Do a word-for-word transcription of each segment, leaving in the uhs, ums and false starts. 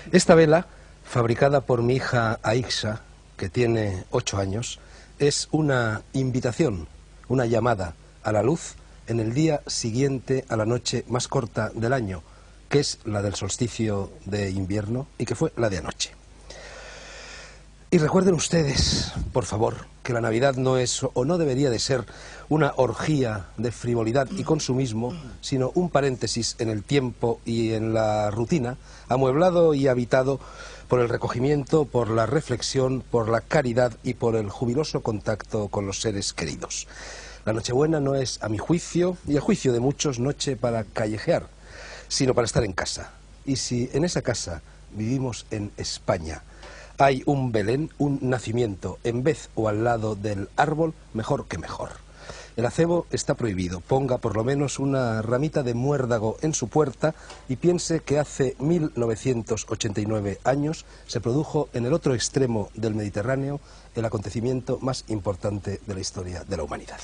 Esta vela, fabricada por mi hija Aixa, que tiene ocho años, es una invitación, una llamada a la luz en el día siguiente a la noche más corta del año, que es la del solsticio de invierno y que fue la de anoche. Y recuerden ustedes, por favor, que la Navidad no es o no debería de ser una orgía de frivolidad y consumismo, sino un paréntesis en el tiempo y en la rutina, amueblado y habitado por el recogimiento, por la reflexión, por la caridad y por el jubiloso contacto con los seres queridos. La Nochebuena no es, a mi juicio, y a juicio de muchos, noche para callejear, sino para estar en casa. Y si en esa casa vivimos en España, hay un Belén, un nacimiento, en vez o al lado del árbol, mejor que mejor. El acebo está prohibido. Ponga por lo menos una ramita de muérdago en su puerta y piense que hace mil novecientos ochenta y nueve años se produjo en el otro extremo del Mediterráneo el acontecimiento más importante de la historia de la humanidad.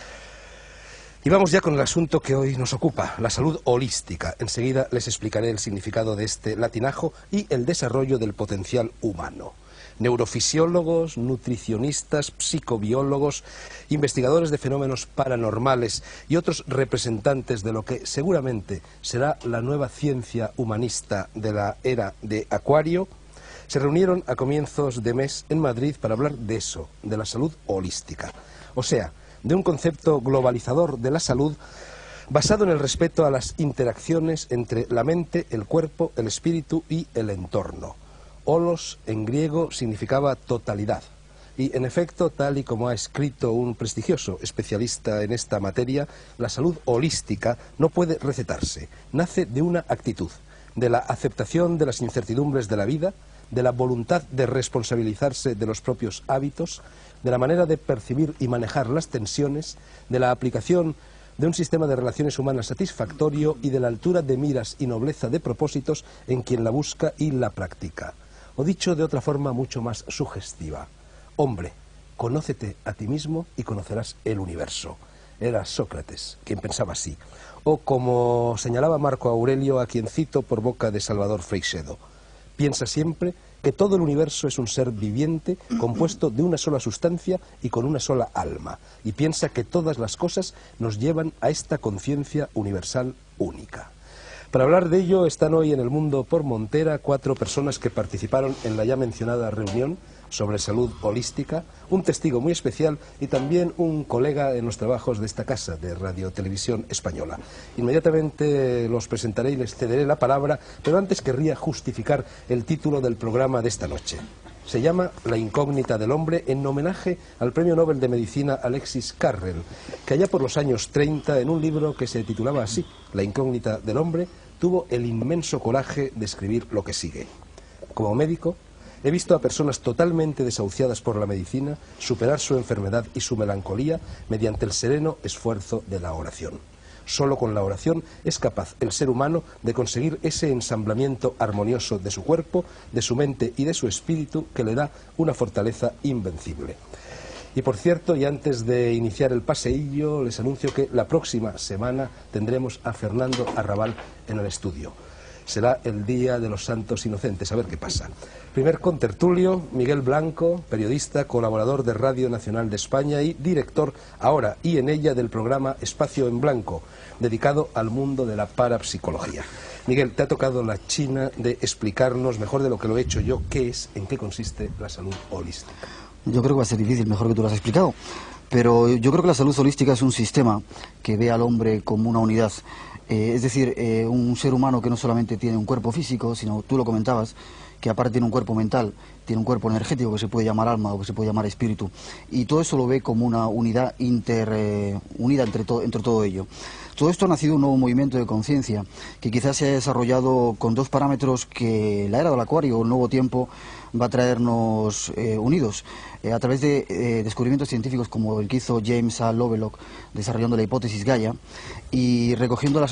Y vamos ya con el asunto que hoy nos ocupa, la salud holística. Enseguida les explicaré el significado de este latinajo y el desarrollo del potencial humano. Neurofisiólogos, nutricionistas, psicobiólogos, investigadores de fenómenos paranormales y otros representantes de lo que seguramente será la nueva ciencia humanista de la era de Acuario, se reunieron a comienzos de mes en Madrid para hablar de eso, de la salud holística. O sea, de un concepto globalizador de la salud basado en el respeto a las interacciones entre la mente, el cuerpo, el espíritu y el entorno. Holos en griego significaba totalidad y en efecto, tal y como ha escrito un prestigioso especialista en esta materia, la salud holística no puede recetarse, nace de una actitud, de la aceptación de las incertidumbres de la vida, de la voluntad de responsabilizarse de los propios hábitos, de la manera de percibir y manejar las tensiones, de la aplicación de un sistema de relaciones humanas satisfactorio y de la altura de miras y nobleza de propósitos en quien la busca y la practica. O dicho de otra forma mucho más sugestiva, hombre, conócete a ti mismo y conocerás el universo. Era Sócrates quien pensaba así. O como señalaba Marco Aurelio, a quien cito por boca de Salvador Freixedo, piensa siempre que todo el universo es un ser viviente compuesto de una sola sustancia y con una sola alma, y piensa que todas las cosas nos llevan a esta conciencia universal única. Para hablar de ello están hoy en El Mundo por Montera cuatro personas que participaron en la ya mencionada reunión sobre salud holística, un testigo muy especial y también un colega en los trabajos de esta casa de Radio Televisión Española. Inmediatamente los presentaré y les cederé la palabra, pero antes querría justificar el título del programa de esta noche. Se llama La incógnita del hombre, en homenaje al premio Nobel de Medicina Alexis Carrel, que allá por los años treinta, en un libro que se titulaba así, La incógnita del hombre, tuvo el inmenso coraje de escribir lo que sigue. Como médico, he visto a personas totalmente desahuciadas por la medicina superar su enfermedad y su melancolía mediante el sereno esfuerzo de la oración. Solo con la oración es capaz el ser humano de conseguir ese ensamblamiento armonioso de su cuerpo, de su mente y de su espíritu que le da una fortaleza invencible. Y por cierto, y antes de iniciar el paseillo, les anuncio que la próxima semana tendremos a Fernando Arrabal en el estudio. Será el Día de los Santos Inocentes, a ver qué pasa. Primer contertulio, Miguel Blanco, periodista, colaborador de Radio Nacional de España y director ahora y en ella del programa Espacio en Blanco, dedicado al mundo de la parapsicología. Miguel, te ha tocado la china de explicarnos, mejor de lo que lo he hecho yo, qué es, en qué consiste la salud holística. Yo creo que va a ser difícil, mejor que tú lo has explicado. Pero yo creo que la salud holística es un sistema que ve al hombre como una unidad. Eh, es decir, eh, un ser humano que no solamente tiene un cuerpo físico, sino, tú lo comentabas, que aparte tiene un cuerpo mental, tiene un cuerpo energético que se puede llamar alma o que se puede llamar espíritu. Y todo eso lo ve como una unidad inter, eh, unida entre, to, entre todo ello. Todo esto ha nacido un nuevo movimiento de conciencia que quizás se ha desarrollado con dos parámetros que la era del acuario, el nuevo tiempo, va a traernos eh, unidos eh, a través de eh, descubrimientos científicos como el que hizo James A. Lovelock desarrollando la hipótesis Gaia y recogiendo las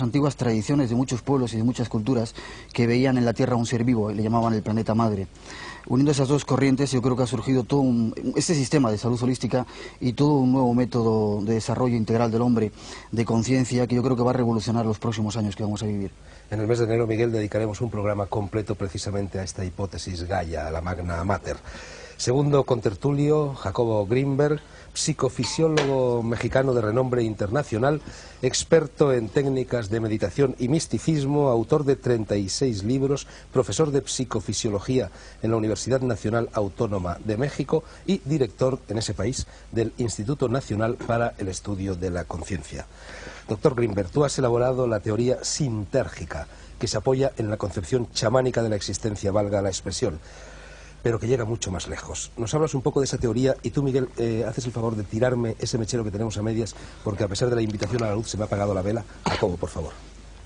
antiguas tradiciones de muchos pueblos y de muchas culturas que veían en la Tierra un ser vivo y le llamaban el planeta madre. Uniendo esas dos corrientes, yo creo que ha surgido todo un, este sistema de salud holística y todo un nuevo método de desarrollo integral del hombre, de conciencia, que yo creo que va a revolucionar los próximos años que vamos a vivir. En el mes de enero, Miguel, dedicaremos un programa completo precisamente a esta hipótesis Gaia, a la Magna Mater. Segundo contertulio, Jacobo Grinberg, psicofisiólogo mexicano de renombre internacional, experto en técnicas de meditación y misticismo, autor de treinta y seis libros, profesor de psicofisiología en la Universidad Nacional Autónoma de México y director en ese país del Instituto Nacional para el Estudio de la Conciencia. Doctor Grinberg, tú has elaborado la teoría sintérgica, que se apoya en la concepción chamánica de la existencia, valga la expresión, pero que llega mucho más lejos. Nos hablas un poco de esa teoría y tú, Miguel, eh, haces el favor de tirarme ese mechero que tenemos a medias, porque a pesar de la invitación a la luz se me ha apagado la vela. Jacobo, por favor.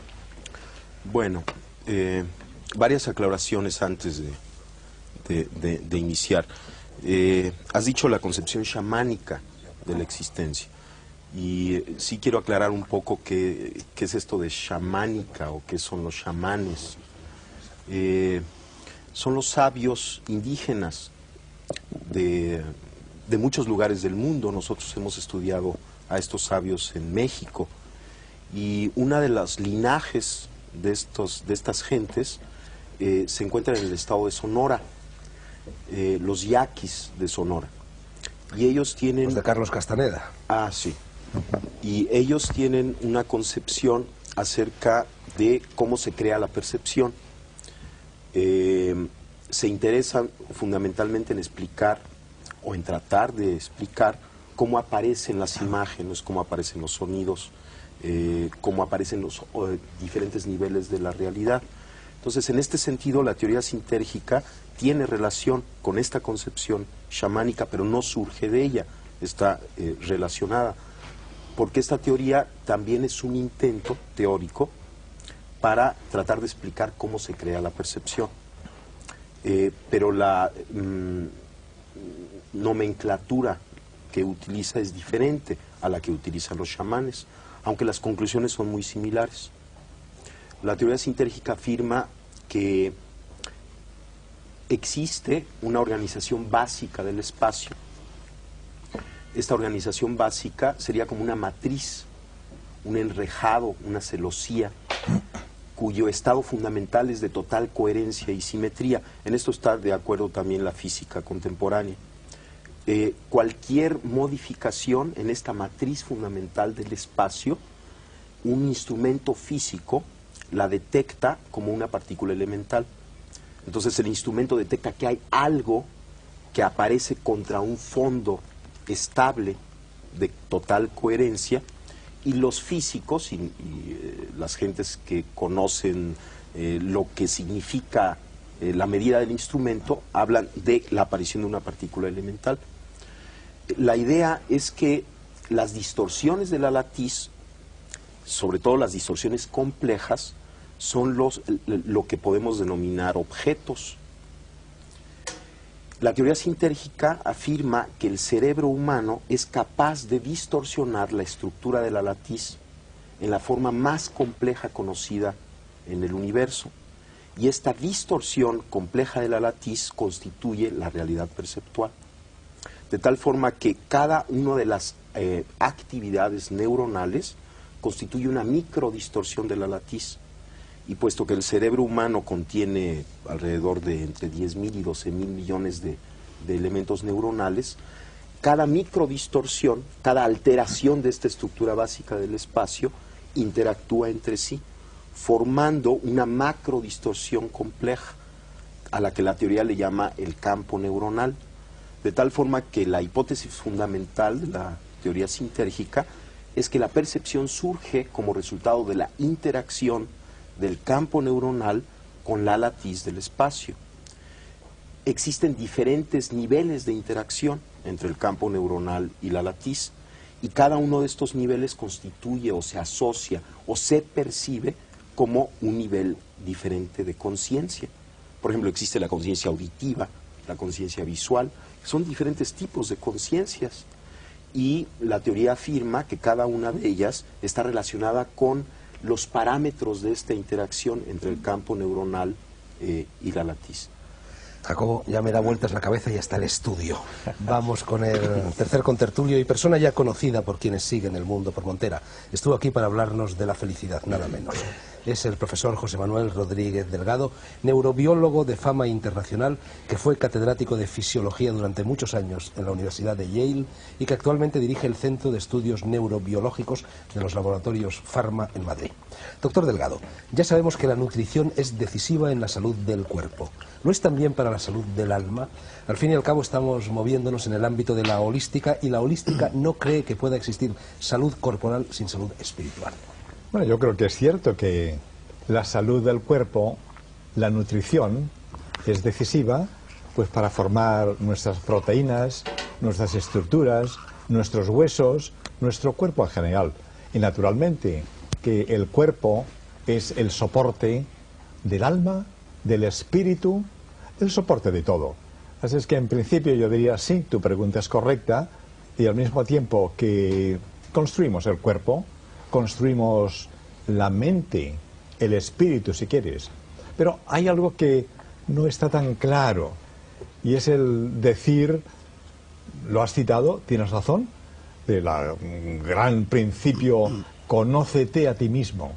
Bueno, eh, varias aclaraciones antes de, de, de, de iniciar. Eh, has dicho la concepción chamánica de la existencia. Y eh, sí quiero aclarar un poco qué, qué es esto de chamánica o qué son los chamanes. Eh, son los sabios indígenas de, de muchos lugares del mundo. Nosotros hemos estudiado a estos sabios en México. Y una de las linajes de, estos, de estas gentes eh, se encuentra en el estado de Sonora, eh, los yaquis de Sonora. Y ellos tienen... Los de Carlos Castaneda. Ah, sí. Y ellos tienen una concepción acerca de cómo se crea la percepción. Eh, se interesan fundamentalmente en explicar o en tratar de explicar cómo aparecen las imágenes, cómo aparecen los sonidos, eh, cómo aparecen los eh, diferentes niveles de la realidad. Entonces, en este sentido, la teoría sintérgica tiene relación con esta concepción chamánica, pero no surge de ella, está eh, relacionada, porque esta teoría también es un intento teórico para tratar de explicar cómo se crea la percepción. Eh, pero la mm, nomenclatura que utiliza es diferente a la que utilizan los chamanes, aunque las conclusiones son muy similares. La teoría sintérgica afirma que existe una organización básica del espacio. Esta organización básica sería como una matriz, un enrejado, una celosía, cuyo estado fundamental es de total coherencia y simetría. En esto está de acuerdo también la física contemporánea. Eh, cualquier modificación en esta matriz fundamental del espacio, un instrumento físico la detecta como una partícula elemental. Entonces el instrumento detecta que hay algo que aparece contra un fondo estable de total coherencia, y los físicos y, y eh, las gentes que conocen eh, lo que significa eh, la medida del instrumento hablan de la aparición de una partícula elemental. La idea es que las distorsiones de la latiz, sobre todo las distorsiones complejas, son los, lo que podemos denominar objetos. La teoría sintérgica afirma que el cerebro humano es capaz de distorsionar la estructura de la latiz en la forma más compleja conocida en el universo. Y esta distorsión compleja de la latiz constituye la realidad perceptual. De tal forma que cada una de las eh, actividades neuronales constituye una microdistorsión de la latiz. Y puesto que el cerebro humano contiene alrededor de entre diez mil y doce mil millones de, de elementos neuronales, cada microdistorsión, cada alteración de esta estructura básica del espacio interactúa entre sí, formando una macrodistorsión compleja, a la que la teoría le llama el campo neuronal. De tal forma que la hipótesis fundamental de la teoría sintérgica es que la percepción surge como resultado de la interacción del campo neuronal con la latiz del espacio. Existen diferentes niveles de interacción entre el campo neuronal y la latiz, y cada uno de estos niveles constituye o se asocia o se percibe como un nivel diferente de conciencia. Por ejemplo, existe la conciencia auditiva, la conciencia visual, son diferentes tipos de conciencias, y la teoría afirma que cada una de ellas está relacionada con los parámetros de esta interacción entre el campo neuronal eh, y la latiz. Jacobo, ya me da vueltas la cabeza y hasta el estudio. Vamos con el tercer contertulio y persona ya conocida por quienes siguen el mundo por Montera. Estuvo aquí para hablarnos de la felicidad, nada menos. Es el profesor José Manuel Rodríguez Delgado, neurobiólogo de fama internacional, que fue catedrático de fisiología durante muchos años en la Universidad de Yale y que actualmente dirige el Centro de Estudios Neurobiológicos de los Laboratorios Pharma en Madrid. Doctor Delgado, ya sabemos que la nutrición es decisiva en la salud del cuerpo. ¿Lo es también para la salud del alma? Al fin y al cabo estamos moviéndonos en el ámbito de la holística y la holística no cree que pueda existir salud corporal sin salud espiritual. Bueno, yo creo que es cierto que la salud del cuerpo, la nutrición, es decisiva pues para formar nuestras proteínas, nuestras estructuras, nuestros huesos, nuestro cuerpo en general. Y naturalmente que el cuerpo es el soporte del alma, del espíritu, el soporte de todo. Así es que en principio yo diría sí, tu pregunta es correcta, y al mismo tiempo que construimos el cuerpo, construimos la mente, el espíritu si quieres. Pero hay algo que no está tan claro, y es el decir, lo has citado, tienes razón, del gran principio, conócete a ti mismo.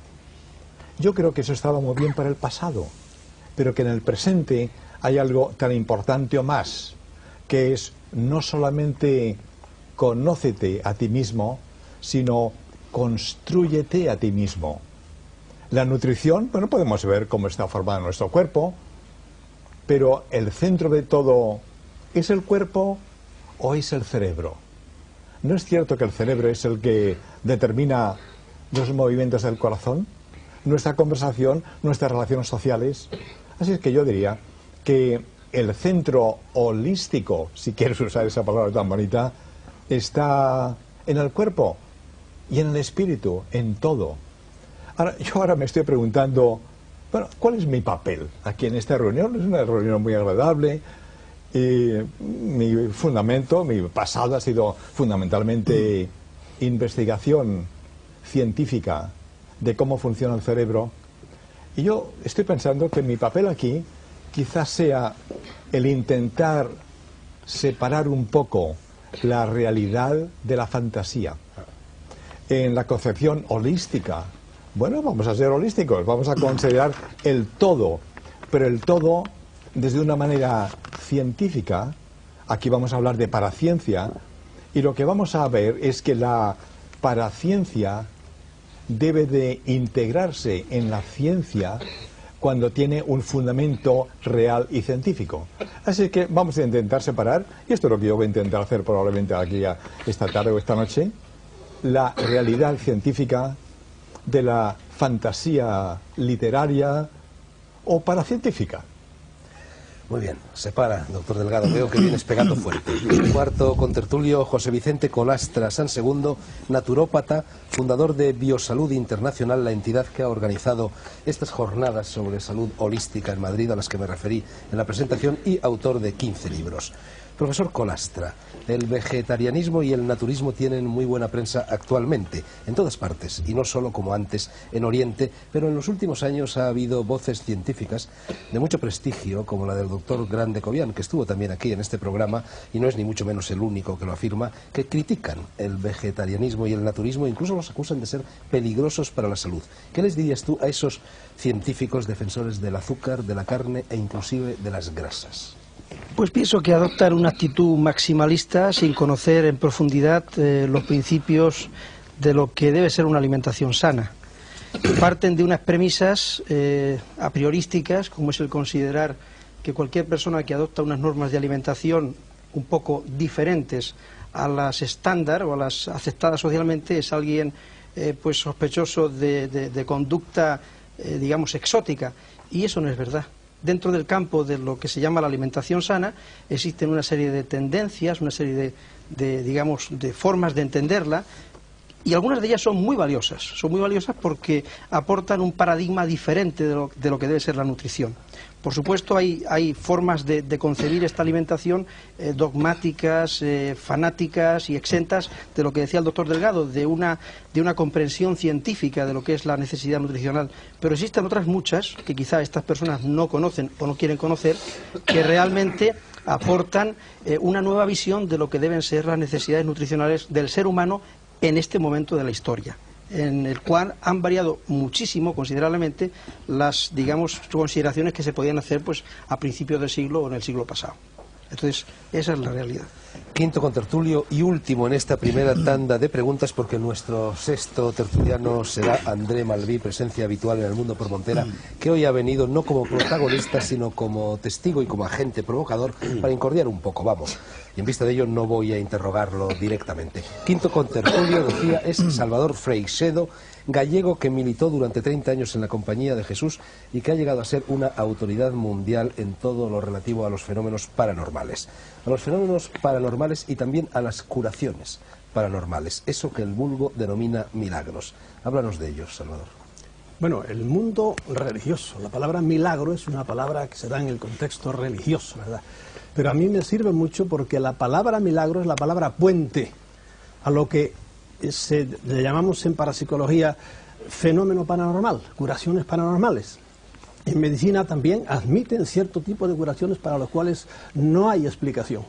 Yo creo que eso estaba muy bien para el pasado, pero que en el presente hay algo tan importante o más, que es no solamente conócete a ti mismo, sino constrúyete a ti mismo. La nutrición, bueno, podemos ver cómo está formado nuestro cuerpo, pero el centro de todo, ¿es el cuerpo o es el cerebro? ¿No es cierto que el cerebro es el que determina los movimientos del corazón, nuestra conversación, nuestras relaciones sociales? Así es que yo diría que el centro holístico, si quieres usar esa palabra tan bonita, está en el cuerpo y en el espíritu, en todo. Ahora, yo ahora me estoy preguntando, bueno, ¿cuál es mi papel aquí en esta reunión? Es una reunión muy agradable y mi fundamento, mi pasado ha sido fundamentalmente investigación científica de cómo funciona el cerebro. Y yo estoy pensando que mi papel aquí quizás sea el intentar separar un poco la realidad de la fantasía. En la concepción holística, bueno, vamos a ser holísticos, vamos a considerar el todo, pero el todo desde una manera científica. Aquí vamos a hablar de paraciencia, y lo que vamos a ver es que la paraciencia debe de integrarse en la ciencia cuando tiene un fundamento real y científico. Así que vamos a intentar separar, y esto es lo que yo voy a intentar hacer probablemente aquí esta tarde o esta noche, la realidad científica de la fantasía literaria o paracientífica. Muy bien, se para, doctor Delgado, veo que vienes pegando fuerte. Cuarto contertulio, José Vicente Colastra Sansegundo, naturópata, fundador de Biosalud Internacional, la entidad que ha organizado estas jornadas sobre salud holística en Madrid, a las que me referí en la presentación, y autor de quince libros. Profesor Colastra, el vegetarianismo y el naturismo tienen muy buena prensa actualmente, en todas partes, y no solo como antes en Oriente, pero en los últimos años ha habido voces científicas de mucho prestigio, como la del doctor Grande Cobian, que estuvo también aquí en este programa, y no es ni mucho menos el único que lo afirma, que critican el vegetarianismo y el naturismo, e incluso los acusan de ser peligrosos para la salud. ¿Qué les dirías tú a esos científicos defensores del azúcar, de la carne e inclusive de las grasas? Pues pienso que adoptan una actitud maximalista sin conocer en profundidad eh, los principios de lo que debe ser una alimentación sana. Parten de unas premisas eh, a priorísticas, como es el considerar que cualquier persona que adopta unas normas de alimentación un poco diferentes a las estándar o a las aceptadas socialmente es alguien eh, pues sospechoso de, de, de conducta, eh, digamos, exótica, y eso no es verdad. Dentro del campo de lo que se llama la alimentación sana existen una serie de tendencias, una serie de, de, digamos, de formas de entenderla, Y algunas de ellas son muy valiosas, son muy valiosas porque aportan un paradigma diferente de lo, de lo que debe ser la nutrición. Por supuesto, hay, hay formas de, de concebir esta alimentación eh, dogmáticas, eh, fanáticas y exentas de lo que decía el doctor Delgado, de una, de una comprensión científica de lo que es la necesidad nutricional. Pero existen otras muchas que quizá estas personas no conocen o no quieren conocer, que realmente aportan eh, una nueva visión de lo que deben ser las necesidades nutricionales del ser humano en este momento de la historia, en el cual han variado muchísimo, considerablemente, las, digamos, consideraciones que se podían hacer pues a principios del siglo o en el siglo pasado. Entonces, esa es la realidad. Quinto contertulio y último en esta primera tanda de preguntas, porque nuestro sexto tertuliano será André Malví, presencia habitual en El Mundo por Montera, que hoy ha venido no como protagonista, sino como testigo y como agente provocador para incordiar un poco, vamos. Y en vista de ello no voy a interrogarlo directamente. Quinto contertulio, decía, es Salvador Freixedo, gallego que militó durante treinta años en la Compañía de Jesús y que ha llegado a ser una autoridad mundial en todo lo relativo a los fenómenos paranormales. A los fenómenos paranormales y también a las curaciones paranormales, eso que el vulgo denomina milagros. Háblanos de ellos, Salvador. Bueno, el mundo religioso, la palabra milagro es una palabra que se da en el contexto religioso, ¿verdad? Pero a mí me sirve mucho porque la palabra milagro es la palabra puente a lo que se, le llamamos en parapsicología fenómeno paranormal, curaciones paranormales. En medicina también admiten cierto tipo de curaciones para los cuales no hay explicación.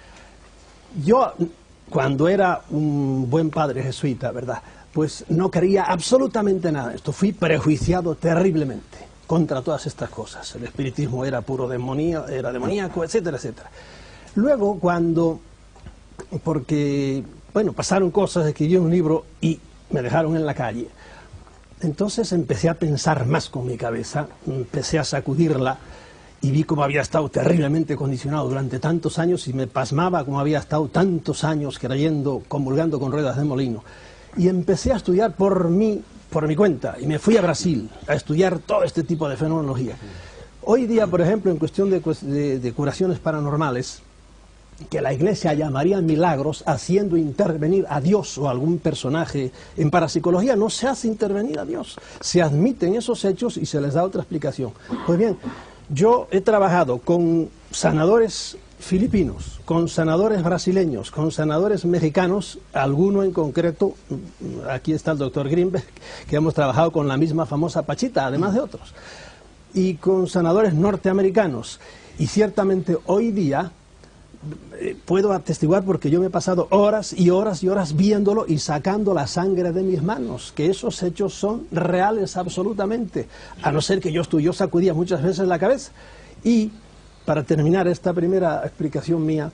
Yo, cuando era un buen padre jesuita, ¿verdad?, pues no creía absolutamente nada de esto. Fui prejuiciado terriblemente contra todas estas cosas. El espiritismo era puro demonía, era demoníaco, etcétera, etcétera. Luego, cuando, porque, bueno, pasaron cosas, escribí un libro y me dejaron en la calle. Entonces empecé a pensar más con mi cabeza, empecé a sacudirla y vi cómo había estado terriblemente condicionado durante tantos años y me pasmaba cómo había estado tantos años creyendo, comulgando con ruedas de molino. Y empecé a estudiar por mí, por mi cuenta, y me fui a Brasil a estudiar todo este tipo de fenomenología. Hoy día, por ejemplo, en cuestión de, de, de curaciones paranormales, que la Iglesia llamaría milagros, haciendo intervenir a Dios o a algún personaje, en parapsicología no se hace intervenir a Dios, se admiten esos hechos y se les da otra explicación. Pues bien, yo he trabajado con sanadores filipinos, con sanadores brasileños, con sanadores mexicanos, alguno en concreto, aquí está el doctor Greenberg, que hemos trabajado con la misma famosa Pachita, además de otros, y con sanadores norteamericanos, y ciertamente hoy día eh, puedo atestiguar, porque yo me he pasado horas y horas y horas viéndolo y sacando la sangre de mis manos, que esos hechos son reales absolutamente, a no ser que yo, yo sacudía muchas veces la cabeza. Y para terminar esta primera explicación mía,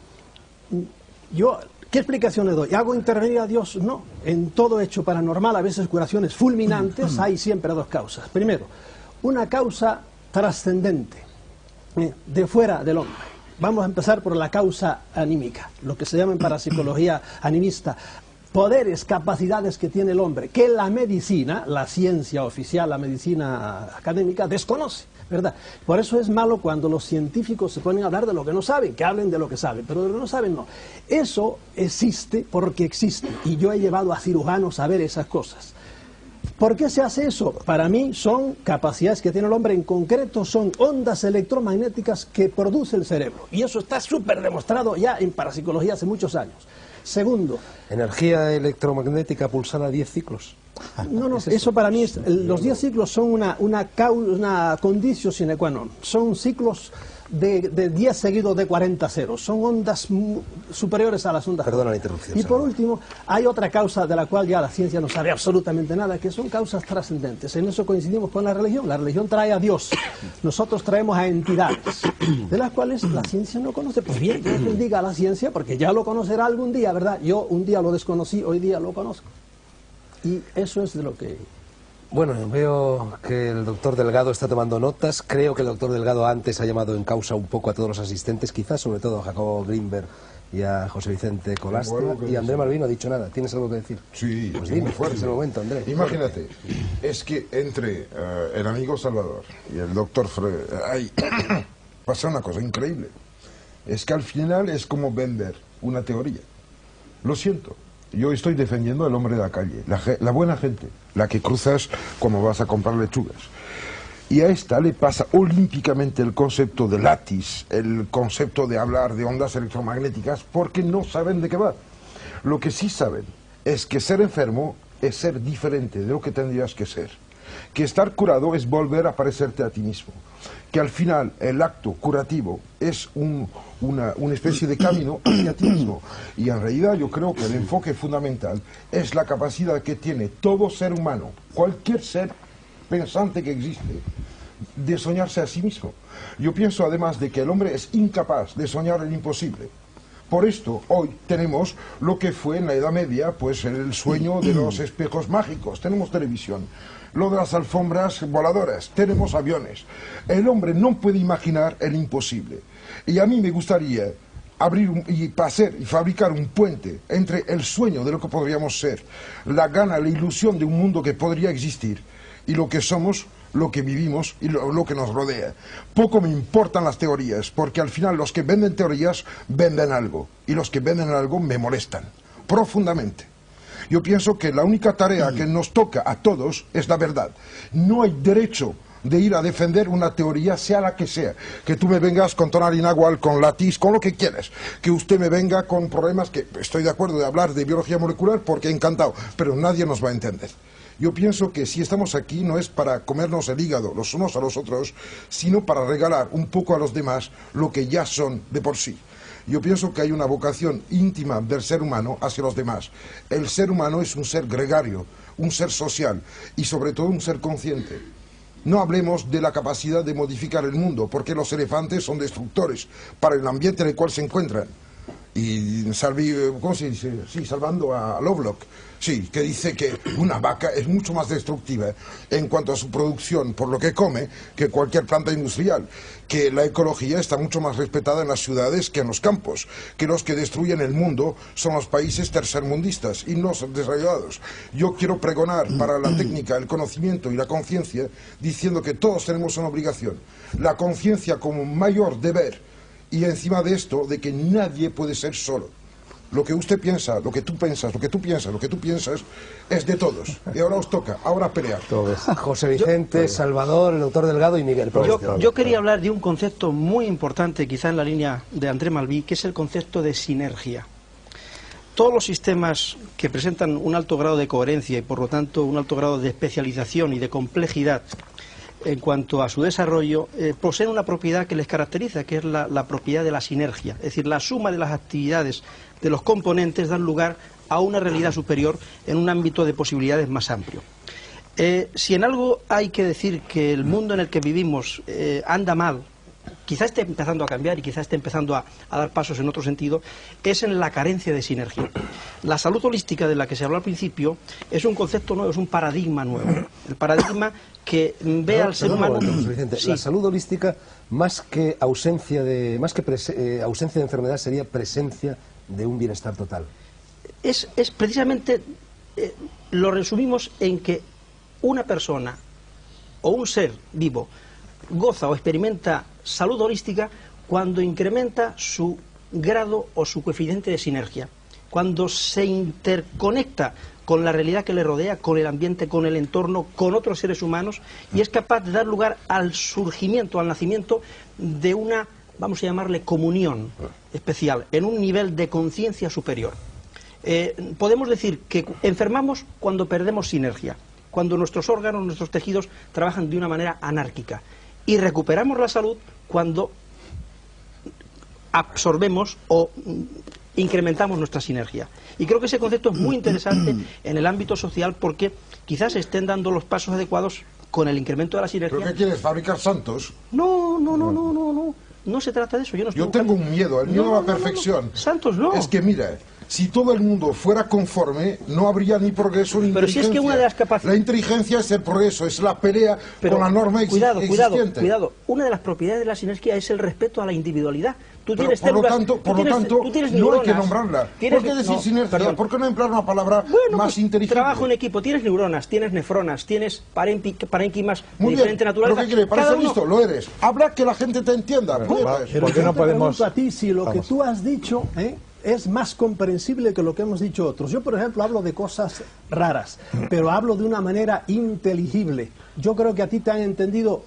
yo, ¿qué explicación le doy? ¿Hago intervenir a Dios? No. En todo hecho paranormal, a veces curaciones fulminantes, hay siempre dos causas. Primero, una causa trascendente, eh, de fuera del hombre. Vamos a empezar por la causa anímica, lo que se llama en parapsicología animista. Poderes, capacidades que tiene el hombre, que la medicina, la ciencia oficial, la medicina académica, desconoce, ¿verdad? Por eso es malo cuando los científicos se ponen a hablar de lo que no saben, que hablen de lo que saben, pero de lo que no saben no. Eso existe porque existe, y yo he llevado a cirujanos a ver esas cosas. ¿Por qué se hace eso? Para mí son capacidades que tiene el hombre, en concreto son ondas electromagnéticas que produce el cerebro, y eso está súper demostrado ya en parapsicología hace muchos años. Segundo, energía electromagnética pulsada a diez ciclos. No, no, ¿Es eso? eso para mí, es, los diez ciclos son una, una, una condicio sine qua non. Son ciclos de, de diez seguidos de cuarenta ceros. Son ondas superiores a las ondas. Perdona la interrupción. Y por último, hay otra causa de la cual ya la ciencia no sabe absolutamente nada, que son causas trascendentes. En eso coincidimos con la religión. La religión trae a Dios. Nosotros traemos a entidades, de las cuales la ciencia no conoce. Pues bien, Dios bendiga a la ciencia, porque ya lo conocerá algún día, ¿verdad? Yo un día lo desconocí, hoy día lo conozco. Y eso es de lo que... Bueno, veo que el doctor Delgado está tomando notas. Creo que el doctor Delgado antes ha llamado en causa un poco a todos los asistentes, quizás sobre todo a Jacobo Greenberg y a José Vicente Colástica. Y André Malví no ha dicho nada. ¿Tienes algo que decir? Sí, pues muy dime, fuerte. es el momento, André. Imagínate, es que entre uh, el amigo Salvador y el doctor Fre... Ay, pasa una cosa increíble. Es que al final es como vender una teoría. Lo siento, yo estoy defendiendo al hombre de la calle, la, la buena gente, la que cruzas cuando vas a comprar lechugas. Y a esta le pasa olímpicamente el concepto de látiz, el concepto de hablar de ondas electromagnéticas, porque no saben de qué va. Lo que sí saben es que ser enfermo es ser diferente de lo que tendrías que ser. Que estar curado es volver a parecerte a ti mismo. Que al final el acto curativo es un, una, una especie de camino hacia ti mismo. Y en realidad yo creo que el enfoque fundamental es la capacidad que tiene todo ser humano, cualquier ser pensante que existe, de soñarse a sí mismo. Yo pienso además de que el hombre es incapaz de soñar el imposible. Por esto, hoy tenemos lo que fue en la Edad Media, pues el sueño de los espejos mágicos. Tenemos televisión, lo de las alfombras voladoras, tenemos aviones. El hombre no puede imaginar el imposible. Y a mí me gustaría abrir un, y hacer y fabricar un puente entre el sueño de lo que podríamos ser, la gana, la ilusión de un mundo que podría existir, y lo que somos, lo que vivimos y lo, lo que nos rodea. Poco me importan las teorías, porque al final los que venden teorías venden algo, y los que venden algo me molestan profundamente. Yo pienso que la única tarea que nos toca a todos es la verdad. No hay derecho de ir a defender una teoría, sea la que sea. Que tú me vengas con tonal inagual, con látiz, con lo que quieras. Que usted me venga con problemas que estoy de acuerdo de hablar de biología molecular porque encantado, pero nadie nos va a entender. Yo pienso que si estamos aquí no es para comernos el hígado los unos a los otros, sino para regalar un poco a los demás lo que ya son de por sí. Yo pienso que hay una vocación íntima del ser humano hacia los demás. El ser humano es un ser gregario, un ser social y sobre todo un ser consciente. No hablemos de la capacidad de modificar el mundo, porque los elefantes son destructores para el ambiente en el cual se encuentran. Y salvi, ¿cómo se dice? Sí, salvando a Lovelock, sí, que dice que una vaca es mucho más destructiva en cuanto a su producción por lo que come que cualquier planta industrial, que la ecología está mucho más respetada en las ciudades que en los campos, que los que destruyen el mundo son los países tercermundistas y no los desarrollados. Yo quiero pregonar para la técnica, el conocimiento y la conciencia diciendo que todos tenemos una obligación, la conciencia como mayor deber. Y encima de esto, de que nadie puede ser solo. Lo que usted piensa, lo que tú piensas, lo que tú piensas, lo que tú piensas, es de todos. Y ahora os toca, ahora pelear. José Vicente, yo, Salvador, el doctor Delgado y Miguel. Yo, yo quería hablar de un concepto muy importante, quizá en la línea de André Malví, que es el concepto de sinergia. Todos los sistemas que presentan un alto grado de coherencia y por lo tanto un alto grado de especialización y de complejidad en cuanto a su desarrollo, eh, poseen una propiedad que les caracteriza, que es la, la propiedad de la sinergia. Es decir, la suma de las actividades de los componentes dan lugar a una realidad superior en un ámbito de posibilidades más amplio. Eh, si en algo hay que decir que el mundo en el que vivimos eh, anda mal, quizá esté empezando a cambiar y quizá esté empezando a, a dar pasos en otro sentido, es en la carencia de sinergia. La salud holística de la que se habló al principio es un concepto nuevo, es un paradigma nuevo. El paradigma que ve no, al ser perdón, humano... José Vicente, sí. La salud holística, más que ausencia de, más que eh, ausencia de enfermedad, sería presencia de un bienestar total. Es, es precisamente, eh, lo resumimos en que una persona o un ser vivo goza o experimenta salud holística cuando incrementa su grado o su coeficiente de sinergia, cuando se interconecta con la realidad que le rodea, con el ambiente, con el entorno, con otros seres humanos, y es capaz de dar lugar al surgimiento, al nacimiento de una, vamos a llamarle, comunión especial, en un nivel de conciencia superior. Eh, podemos decir que enfermamos cuando perdemos sinergia, cuando nuestros órganos, nuestros tejidos trabajan de una manera anárquica, y recuperamos la salud cuando absorbemos o incrementamos nuestra sinergia. Y creo que ese concepto es muy interesante en el ámbito social porque quizás se estén dando los pasos adecuados con el incremento de la sinergia. ¿Pero qué quieres, fabricar santos? No, no, no, no, no, no. No se trata de eso. Yo, no Yo tengo un miedo, el miedo no, a la perfección. No, no, no. Santos no. Es que mira, si todo el mundo fuera conforme, no habría ni progreso ni Pero inteligencia. Si es que una de las capacidades... La inteligencia es el progreso, es la pelea Pero, con la norma ex cuidado, existente. Cuidado, cuidado. Una de las propiedades de la sinergia es el respeto a la individualidad. Tú Pero tienes por lo células, tanto, por tienes, lo tanto no hay que nombrarla. Tienes, ¿Por qué decir no, sinergia? perdón. ¿Por qué no emplear una palabra bueno, más pues, inteligente? Trabajo en equipo. Tienes neuronas, tienes nefronas, tienes parénquimas de Muy diferente bien, naturaleza. ¿pero qué quiere? ¿Parece Cada uno... listo? Lo eres. Habla que la gente te entienda. Pero, ¿Puedes? va, Pero ¿por qué yo no te podemos...? pregunto a ti si lo Vamos. que tú has dicho, ¿eh? es más comprensible que lo que hemos dicho otros. Yo, por ejemplo, hablo de cosas raras, pero hablo de una manera inteligible. Yo creo que a ti te han entendido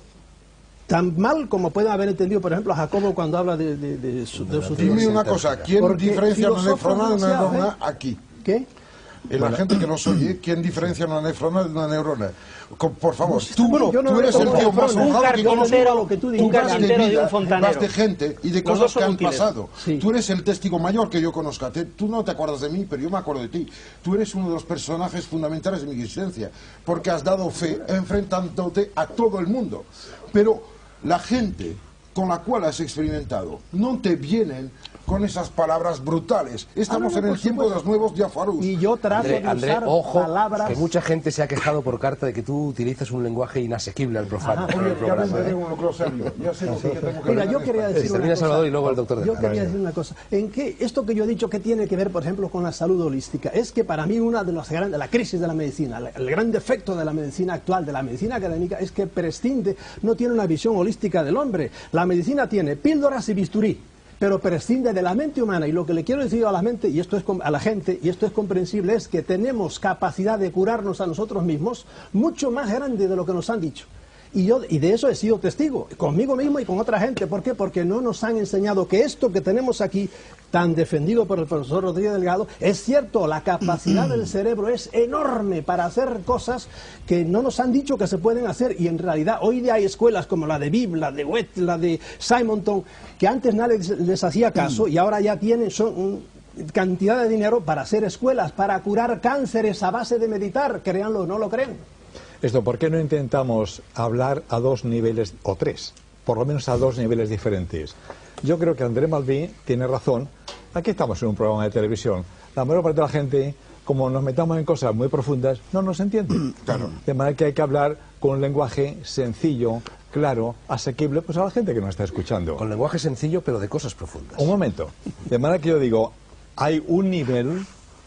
tan mal como pueden haber entendido, por ejemplo, a Jacobo cuando habla de, de, de, su, de sus... Dime una cosa, ¿quién Porque diferencia una nefrona de una filosofos neurona aquí? ¿Qué? En la gente que nos oye, ¿quién diferencia una nefrona de una neurona? Con- por favor, No, tú, bueno, yo no tú eres veo el como tío más nefrona. honrado Un que conozco. carpintero, lo que tú Tú dices. vas de carpintero y vida, un fontanero. vas de gente y de Los cosas dos son que han útiles. pasado. Sí. Tú eres el testigo mayor que yo conozca. Te- tú no te acuerdas de mí, pero yo me acuerdo de ti. Tú eres uno de los personajes fundamentales de mi existencia, porque has dado fe enfrentándote a todo el mundo. Pero la gente con la cual has experimentado no te vienen con esas palabras brutales. Estamos Ah, no, no, en el por tiempo de los supuesto. nuevos diafarús. Y yo trato André, de André, usar ojo, palabras... que mucha gente se ha quejado por carta de que tú utilizas un lenguaje inasequible al profano. Ajá. en el Oye, ya programa, vendré ¿eh? un glosario. Ya sé lo que tengo que Mira, hablar yo en quería español. decir Termina una cosa. Salvador y luego el doctor de Yo Castro. quería decir una cosa. ¿En qué esto que yo he dicho que tiene que ver, por ejemplo, con la salud holística? Es que para mí una de las grandes, la crisis de la medicina, la- el gran defecto de la medicina actual, de la medicina académica, es que prescinde, no tiene una visión holística del hombre. La medicina tiene píldoras y bisturí, pero prescinde de la mente humana. Y lo que le quiero decir a la mente, y esto es com- a la gente, y esto es comprensible, es que tenemos capacidad de curarnos a nosotros mismos mucho más grande de lo que nos han dicho. Y yo y de eso he sido testigo, conmigo mismo y con otra gente. ¿Por qué? Porque no nos han enseñado que esto que tenemos aquí, tan defendido por el profesor Rodríguez Delgado, es cierto, la capacidad del cerebro es enorme para hacer cosas que no nos han dicho que se pueden hacer. Y en realidad hoy día hay escuelas como la de Bibb, la de Wett, la de Simonton, que antes nadie les, les hacía caso y ahora ya tienen son, mm, cantidad de dinero para hacer escuelas, para curar cánceres a base de meditar, créanlo o no lo creen. Esto, ¿por qué no intentamos hablar a dos niveles, o tres, por lo menos a dos niveles diferentes? Yo creo que André Malví tiene razón. Aquí estamos en un programa de televisión. La mayor parte de la gente, como nos metamos en cosas muy profundas, no nos entiende. Claro. De manera que hay que hablar con un lenguaje sencillo, claro, asequible, pues a la gente que nos está escuchando. Con lenguaje sencillo, pero de cosas profundas. Un momento. De manera que yo digo, hay un nivel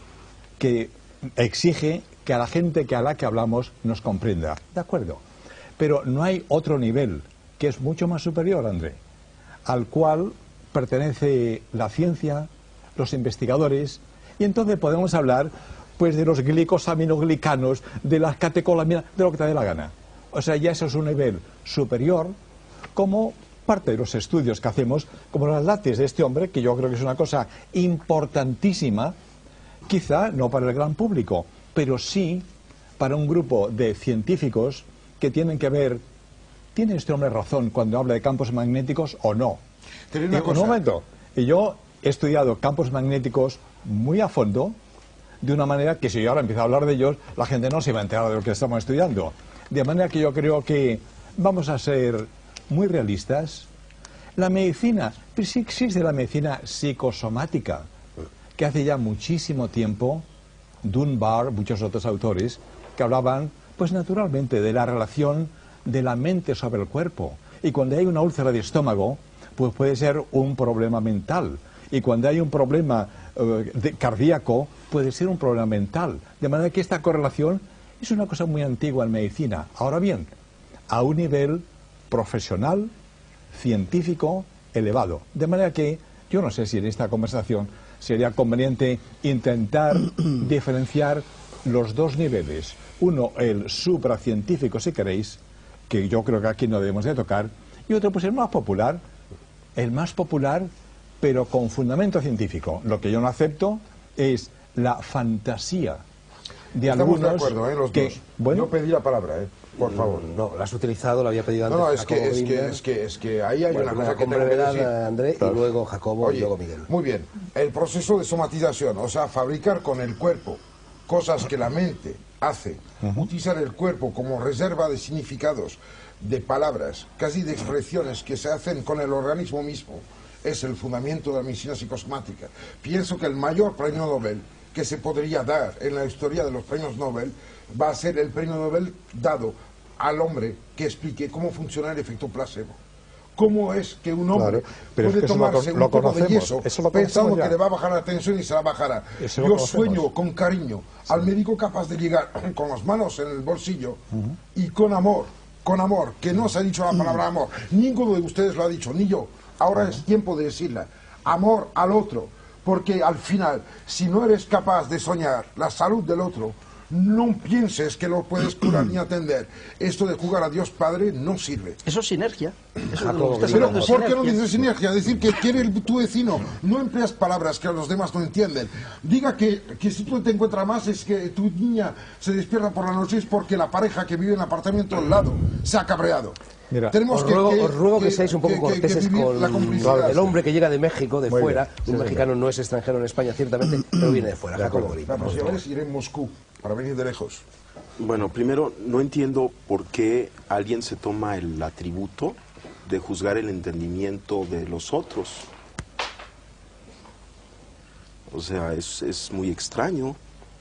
que exige que a la gente que a la que hablamos nos comprenda. De acuerdo. Pero no hay otro nivel que es mucho más superior, André, al cual pertenece la ciencia, los investigadores, y entonces podemos hablar pues de los glicosaminoglicanos, de las catecolaminas, de lo que te dé la gana. O sea, ya eso es un nivel superior, como parte de los estudios que hacemos, como las látex de este hombre, que yo creo que es una cosa importantísima, quizá no para el gran público, pero sí para un grupo de científicos que tienen que ver, ¿tiene este hombre razón cuando habla de campos magnéticos o no? Te diré una Y, cosa. Un momento, y yo he estudiado campos magnéticos muy a fondo, de una manera que si yo ahora empiezo a hablar de ellos, la gente no se va a enterar de lo que estamos estudiando. De manera que yo creo que vamos a ser muy realistas. La medicina, pero sí existe la medicina psicosomática, que hace ya muchísimo tiempo, Dunbar, muchos otros autores, que hablaban, pues naturalmente, de la relación de la mente sobre el cuerpo. Y cuando hay una úlcera de estómago, pues puede ser un problema mental. Y cuando hay un problema eh, de- cardíaco, puede ser un problema mental. De manera que esta correlación es una cosa muy antigua en medicina. Ahora bien, a un nivel profesional, científico, elevado. De manera que yo no sé si en esta conversación sería conveniente intentar diferenciar los dos niveles. Uno, el supracientífico, si queréis, que yo creo que aquí no debemos de tocar, y otro, pues el más popular, el más popular, pero con fundamento científico. Lo que yo no acepto es la fantasía de Estamos algunos de acuerdo, ¿eh? Los que, dos. bueno, Yo pedí la palabra, ¿eh? Por favor. No, la has utilizado, la había pedido No, antes. no, es que, Jacobo es, que, Binder. es, que, es que ahí hay Bueno, una cosa que con tengo que brevedad, decir. André, y luego Jacobo Oye, y luego Miguel. muy bien. El proceso de somatización, o sea, fabricar con el cuerpo cosas que la mente hace, utilizar el cuerpo como reserva de significados, de palabras, casi de expresiones que se hacen con el organismo mismo, es el fundamento de la medicina psicosomática. Pienso que el mayor premio Nobel que se podría dar en la historia de los premios Nobel va a ser el premio Nobel dado al hombre que explique cómo funciona el efecto placebo. ¿Cómo es que un hombre Claro, pero es puede que eso lo tomarse con- lo un poco de conocemos, yeso eso lo pensando conocemos ya. que le va a bajar la tensión y se la bajará? Eso lo Yo conocemos. sueño con cariño al médico capaz de llegar con las manos en el bolsillo y con amor, con amor, que no se ha dicho la palabra amor. Ninguno de ustedes lo ha dicho, ni yo. Ahora es tiempo de decirla. Amor al otro. Porque al final, si no eres capaz de soñar la salud del otro, no pienses que lo puedes curar ni atender. Esto de jugar a Dios Padre no sirve. Eso es sinergia. Eso es Jacobo, lo que estás Pero hablando, ¿por qué no sinergia. dices sinergia? Decir que quiere el- tu vecino. No empleas palabras que los demás no entienden. Diga que, que si tú te encuentras más es que tu niña se despierta por la noche es porque la pareja que vive en el apartamento al lado se ha cabreado. Mira, Os ruego, os ruego que, seáis un poco que- que- que corteses vivir con la complicidad. el hombre que llega de México, de Muy fuera. bien, sí, Un sí, mexicano no es extranjero en España, ciertamente, pero viene de fuera. De Jacobo acuerdo. Grita, La por próxima favor. vez iré en Moscú para venir de lejos. Bueno, primero, no entiendo por qué alguien se toma el atributo de juzgar el entendimiento de los otros. O sea, es, es muy extraño.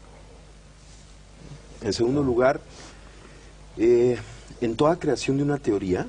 En segundo lugar, eh, en toda creación de una teoría,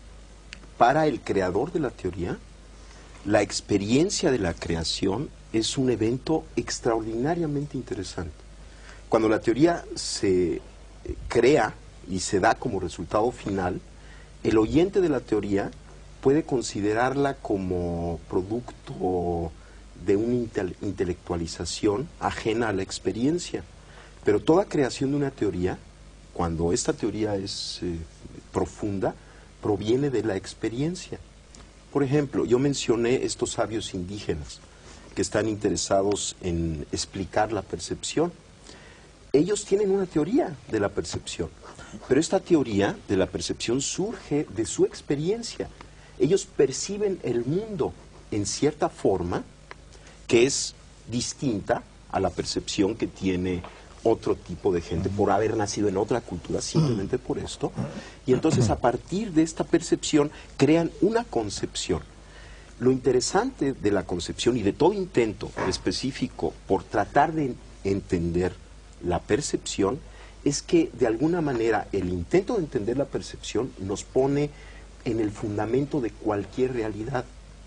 para el creador de la teoría, la experiencia de la creación es un evento extraordinariamente interesante. Cuando la teoría se eh, crea y se da como resultado final, el oyente de la teoría puede considerarla como producto de una intel- intelectualización ajena a la experiencia. Pero toda creación de una teoría, cuando esta teoría es eh, profunda, proviene de la experiencia. Por ejemplo, yo mencioné estos sabios indígenas que están interesados en explicar la percepción. Ellos tienen una teoría de la percepción, pero esta teoría de la percepción surge de su experiencia. Ellos perciben el mundo en cierta forma que es distinta a la percepción que tiene otro tipo de gente por haber nacido en otra cultura, simplemente por esto. Y entonces a partir de esta percepción crean una concepción. Lo interesante de la concepción y de todo intento específico por tratar de entender la percepción es que de alguna manera el intento de entender la percepción nos pone en el fundamento de cualquier realidad.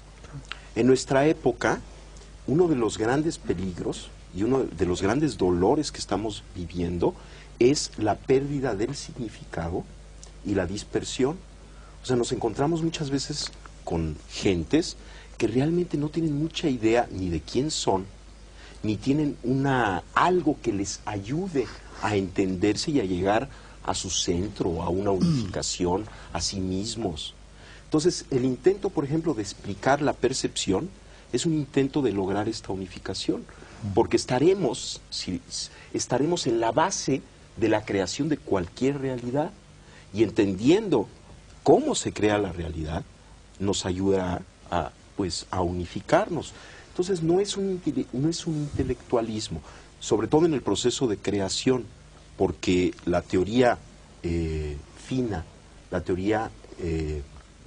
En nuestra época, uno de los grandes peligros y uno de los grandes dolores que estamos viviendo es la pérdida del significado y la dispersión. O sea, nos encontramos muchas veces con gentes que realmente no tienen mucha idea ni de quién son, ni tienen una, algo que les ayude a entenderse y a llegar a su centro, a una unificación, a sí mismos. Entonces, el intento, por ejemplo, de explicar la percepción es un intento de lograr esta unificación, porque estaremos, si, estaremos en la base de la creación de cualquier realidad, y entendiendo cómo se crea la realidad, nos ayudará a, pues, a unificarnos. Entonces, no es un, intele- no es un intelectualismo, sobre todo en el proceso de creación, porque la teoría eh, fina, la teoría eh,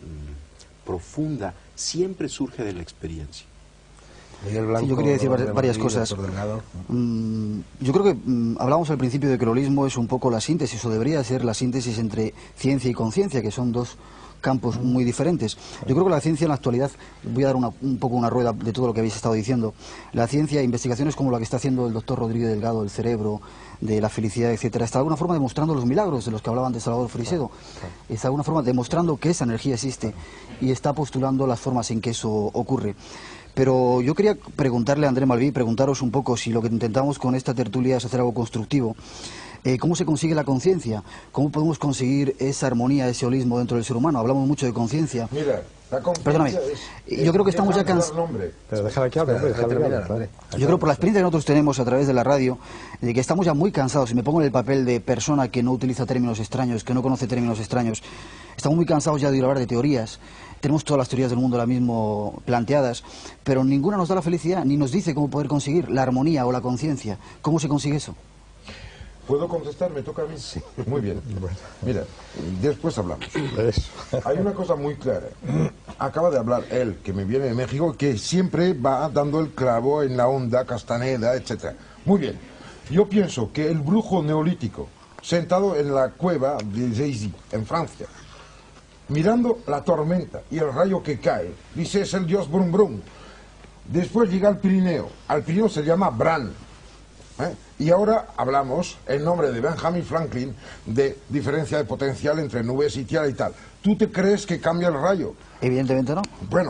mm, profunda, siempre surge de la experiencia. Miguel Blanco, Sí, yo quería decir André vari- varias Martí, cosas. doctor Delgado. Mm, yo creo que mm, hablamos al principio de que el holismo es un poco la síntesis, o debería ser la síntesis entre ciencia y conciencia, que son dos campos muy diferentes. Yo creo que la ciencia en la actualidad, voy a dar una- un poco una rueda de todo lo que habéis estado diciendo, la ciencia, investigaciones como la que está haciendo el doctor Rodríguez Delgado del cerebro, de la felicidad, etcétera, está de alguna forma demostrando los milagros de los que hablaban de Salvador Frisedo, está de alguna forma demostrando que esa energía existe y está postulando las formas en que eso ocurre. Pero yo quería preguntarle a André Malví, preguntaros un poco si lo que intentamos con esta tertulia es hacer algo constructivo. Eh, ¿Cómo se consigue la conciencia? ¿Cómo podemos conseguir esa armonía, ese holismo dentro del ser humano? Hablamos mucho de conciencia. Mira, la Perdóname, conciencia es... yo creo que estamos ya dejar de dar cansados. nombre. Pero déjala que hable, hombre, Espera, déjala que terminar, hable. vale. Yo creo por la experiencia que nosotros tenemos a través de la radio, de que estamos ya muy cansados, y me pongo en el papel de persona que no utiliza términos extraños, que no conoce términos extraños, estamos muy cansados ya de hablar de teorías, tenemos todas las teorías del mundo ahora mismo planteadas, pero ninguna nos da la felicidad, ni nos dice cómo poder conseguir la armonía o la conciencia. ¿Cómo se consigue eso? ¿Puedo contestar? ¿Me toca a mí? Sí. Muy bien. Mira, después hablamos. Eso. Hay una cosa muy clara. Acaba de hablar él, que me viene de México, que siempre va dando el clavo en la onda, Castaneda, etcétera. Muy bien. Yo pienso que el brujo neolítico, sentado en la cueva de Jay-Z, en Francia, mirando la tormenta y el rayo que cae, dice, es el dios Brum Brum. Después llega al Pirineo. Al Pirineo se llama Bran. ¿eh? Y ahora hablamos, en nombre de Benjamin Franklin, de diferencia de potencial entre nubes y tierra y tal. ¿Tú te crees que cambia el rayo? Evidentemente no. Bueno,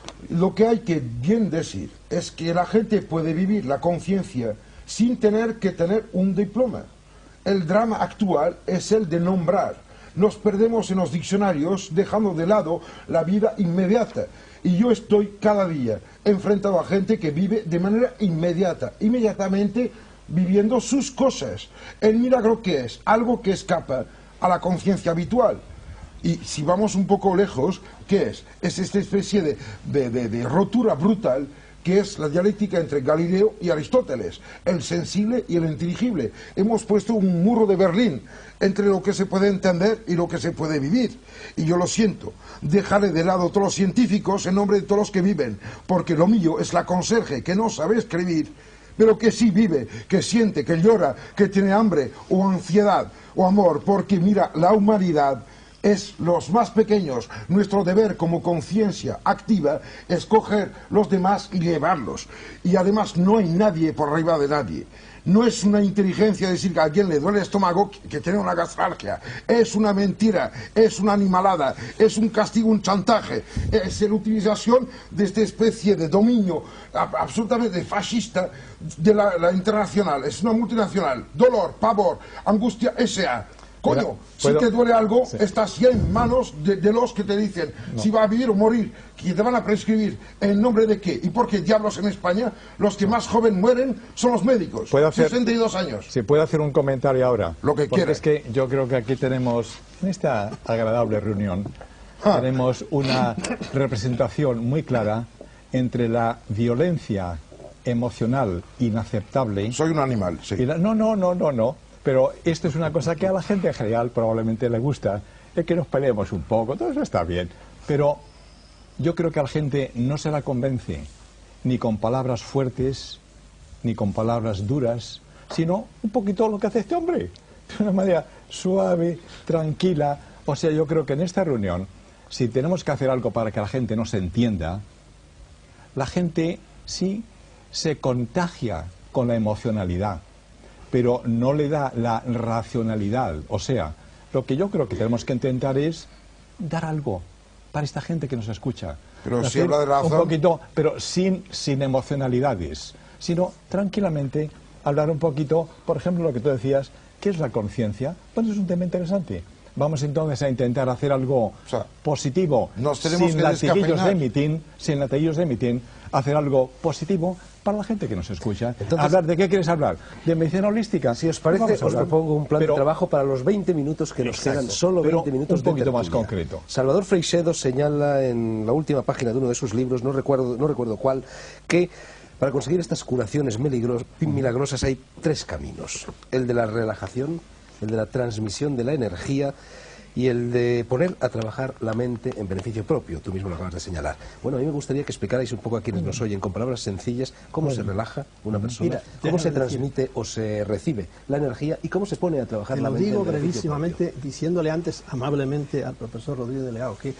Lo que hay que bien decir es que la gente puede vivir la conciencia sin tener que tener un diploma. El drama actual es el de nombrar. Nos perdemos en los diccionarios dejando de lado la vida inmediata. Y yo estoy cada día enfrentado a gente que vive de manera inmediata, inmediatamente viviendo sus cosas. El milagro, ¿qué es? Algo que escapa a la conciencia habitual. Y si vamos un poco lejos, ¿qué es? Es esta especie de, de, de, de rotura brutal que es la dialéctica entre Galileo y Aristóteles, el sensible y el inteligible. Hemos puesto un muro de Berlín entre lo que se puede entender y lo que se puede vivir. Y yo lo siento, dejaré de lado a todos los científicos en nombre de todos los que viven, porque lo mío es la conserje que no sabe escribir, pero que sí vive, que siente, que llora, que tiene hambre o ansiedad o amor, porque mira, la humanidad es los más pequeños. Nuestro deber como conciencia activa es coger los demás y llevarlos. Y además no hay nadie por arriba de nadie. No es una inteligencia decir que a alguien le duele el estómago que tiene una gastralgia. Es una mentira, es una animalada, es un castigo, un chantaje. Es la utilización de esta especie de dominio absolutamente fascista de la, la internacional. Es una multinacional. Dolor, pavor, angustia, S A Coño, si te duele algo, sí, estás ya en manos de, de los que te dicen no. si va a vivir o morir, que te van a prescribir en nombre de qué. ¿Y por qué diablos en España los que más joven mueren son los médicos? ¿Puedo hacer, sesenta y dos años. Si puedo hacer un comentario ahora. Lo que Porque quiera. Es que yo creo que aquí tenemos, en esta agradable reunión, ah. tenemos una representación muy clara entre la violencia emocional inaceptable. Soy un animal, sí. Y la, no, no, no, no, no. Pero esto es una cosa que a la gente en general probablemente le gusta, es que nos peleemos un poco, todo eso está bien. Pero yo creo que a la gente no se la convence ni con palabras fuertes, ni con palabras duras, sino un poquito lo que hace este hombre, de una manera suave, tranquila. O sea, yo creo que en esta reunión, si tenemos que hacer algo para que la gente no se entienda, la gente sí se contagia con la emocionalidad, pero no le da la racionalidad. O sea, lo que yo creo que tenemos que intentar es dar algo para esta gente que nos escucha. Pero si habla de razón... Un poquito, pero sin, sin emocionalidades, sino tranquilamente hablar un poquito, por ejemplo, lo que tú decías, ¿qué es la conciencia? Bueno, es un tema interesante. Vamos entonces a intentar hacer algo o sea, positivo, nos tenemos sin que latiguillos de mitin, sin latiguillos de mitin, hacer algo positivo para la gente que nos escucha. Entonces, hablar ¿de qué quieres hablar? ¿De medicina holística? Si os parece, os propongo un plan pero, de trabajo para los veinte minutos que nos exacto, quedan, solo veinte minutos un poquito de más concreto. Salvador Freixedo señala en la última página de uno de sus libros, no recuerdo, no recuerdo cuál, que para conseguir estas curaciones milagrosas hay tres caminos: el de la relajación, el de la transmisión de la energía y el de poner a trabajar la mente en beneficio propio. Tú mismo lo acabas de señalar. Bueno, a mí me gustaría que explicarais un poco a quienes nos oyen, con palabras sencillas, cómo bueno. se relaja una persona, Mira, cómo se transmite decir. o se recibe la energía y cómo se pone a trabajar Te la lo mente. Lo digo brevísimamente, diciéndole antes amablemente al profesor Rodríguez de Leao que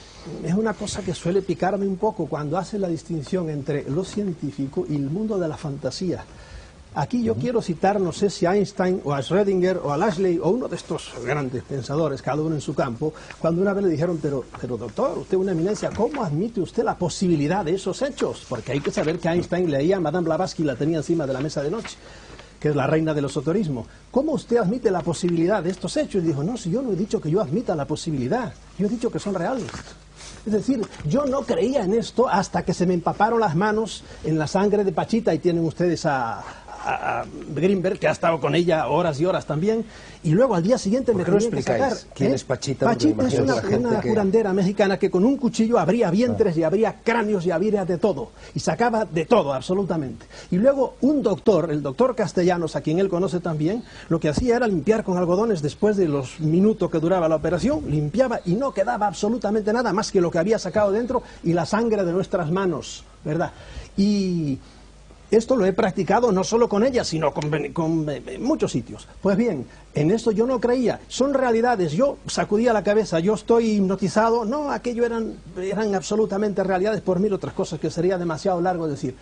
es una cosa que suele picarme un poco cuando hace la distinción entre lo científico y el mundo de la fantasía. Aquí yo uh-huh. quiero citar, no sé si a Einstein o a Schrödinger o a Lashley o uno de estos grandes pensadores, cada uno en su campo, cuando una vez le dijeron, pero, pero doctor, usted es una eminencia, ¿cómo admite usted la posibilidad de esos hechos? Porque hay que saber que Einstein leía a Madame Blavatsky y la tenía encima de la mesa de noche, que es la reina del esoterismo. ¿Cómo usted admite la posibilidad de estos hechos? Y dijo, no, si yo no he dicho que yo admita la posibilidad, yo he dicho que son reales. Es decir, yo no creía en esto hasta que se me empaparon las manos en la sangre de Pachita, y tienen ustedes a... a Greenberg, que ha estado con ella horas y horas también, y luego al día siguiente me tenía que sacar. ¿Quién ¿eh? es Pachita? Pachita es una, una que... curandera mexicana que con un cuchillo abría vientres y abría cráneos y abría de todo, y sacaba de todo, absolutamente. Y luego un doctor, el doctor Castellanos, a quien él conoce también, lo que hacía era limpiar con algodones después de los minutos que duraba la operación, limpiaba y no quedaba absolutamente nada más que lo que había sacado dentro y la sangre de nuestras manos, ¿verdad? Y... esto lo he practicado no solo con ella, sino con, con, con muchos sitios. Pues bien, en eso yo no creía. Son realidades. Yo sacudía la cabeza, yo estoy hipnotizado. No, aquello eran, eran absolutamente realidades, por mil otras cosas que sería demasiado largo decir.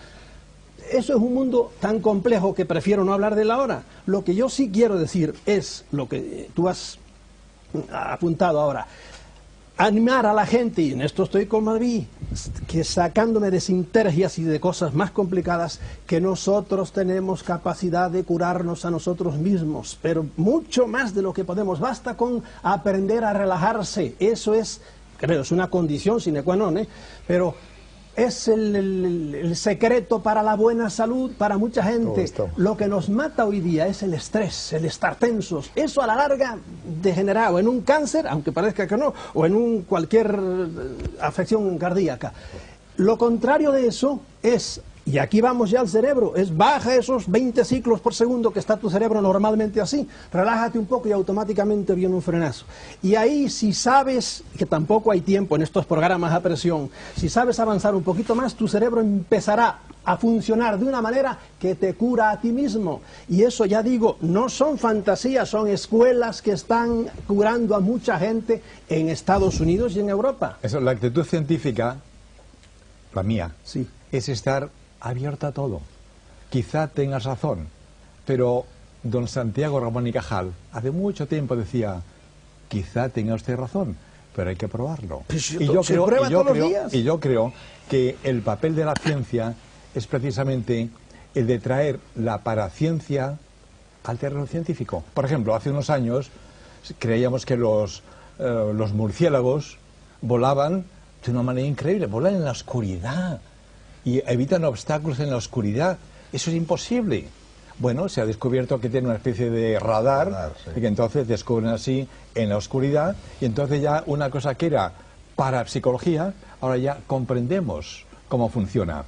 Eso es un mundo tan complejo que prefiero no hablar de él ahora. Lo que yo sí quiero decir es lo que tú has apuntado ahora. animar a la gente, y en esto estoy con Madrid, que sacándome de sinergias y de cosas más complicadas, que nosotros tenemos capacidad de curarnos a nosotros mismos, pero mucho más de lo que podemos. Basta con aprender a relajarse. Eso es, creo, es una condición sine qua non, ¿eh? Pero es el, el, el secreto para la buena salud para mucha gente. Lo que nos mata hoy día es el estrés, el estar tensos. Eso a la larga degenera o en un cáncer, aunque parezca que no, o en un cualquier afección cardíaca. Lo contrario de eso es, y aquí vamos ya al cerebro, es baja esos veinte ciclos por segundo que está tu cerebro normalmente así, relájate un poco y automáticamente viene un frenazo. Y ahí, si sabes, que tampoco hay tiempo en estos programas a presión, si sabes avanzar un poquito más, tu cerebro empezará a funcionar de una manera que te cura a ti mismo. Y eso, ya digo, no son fantasías, son escuelas que están curando a mucha gente en Estados Unidos y en Europa. Eso, la actitud científica, la mía, sí, es estar abierta a todo. Quizá tengas razón, pero don Santiago Ramón y Cajal hace mucho tiempo decía, quizá tenga usted razón, pero hay que probarlo. Pues y, yo creo, prueba y, yo todos creo, los días. y yo creo que el papel de la ciencia es precisamente el de traer la paraciencia al terreno científico. Por ejemplo, hace unos años creíamos que los, eh, los murciélagos volaban de una manera increíble, volan en la oscuridad y evitan obstáculos en la oscuridad. Eso es imposible. Bueno, se ha descubierto que tiene una especie de radar, radar sí. Y que entonces descubren así en la oscuridad, y entonces ya una cosa que era parapsicología, ahora ya comprendemos cómo funciona.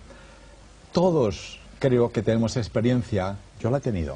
Todos creo que tenemos experiencia, yo la he tenido,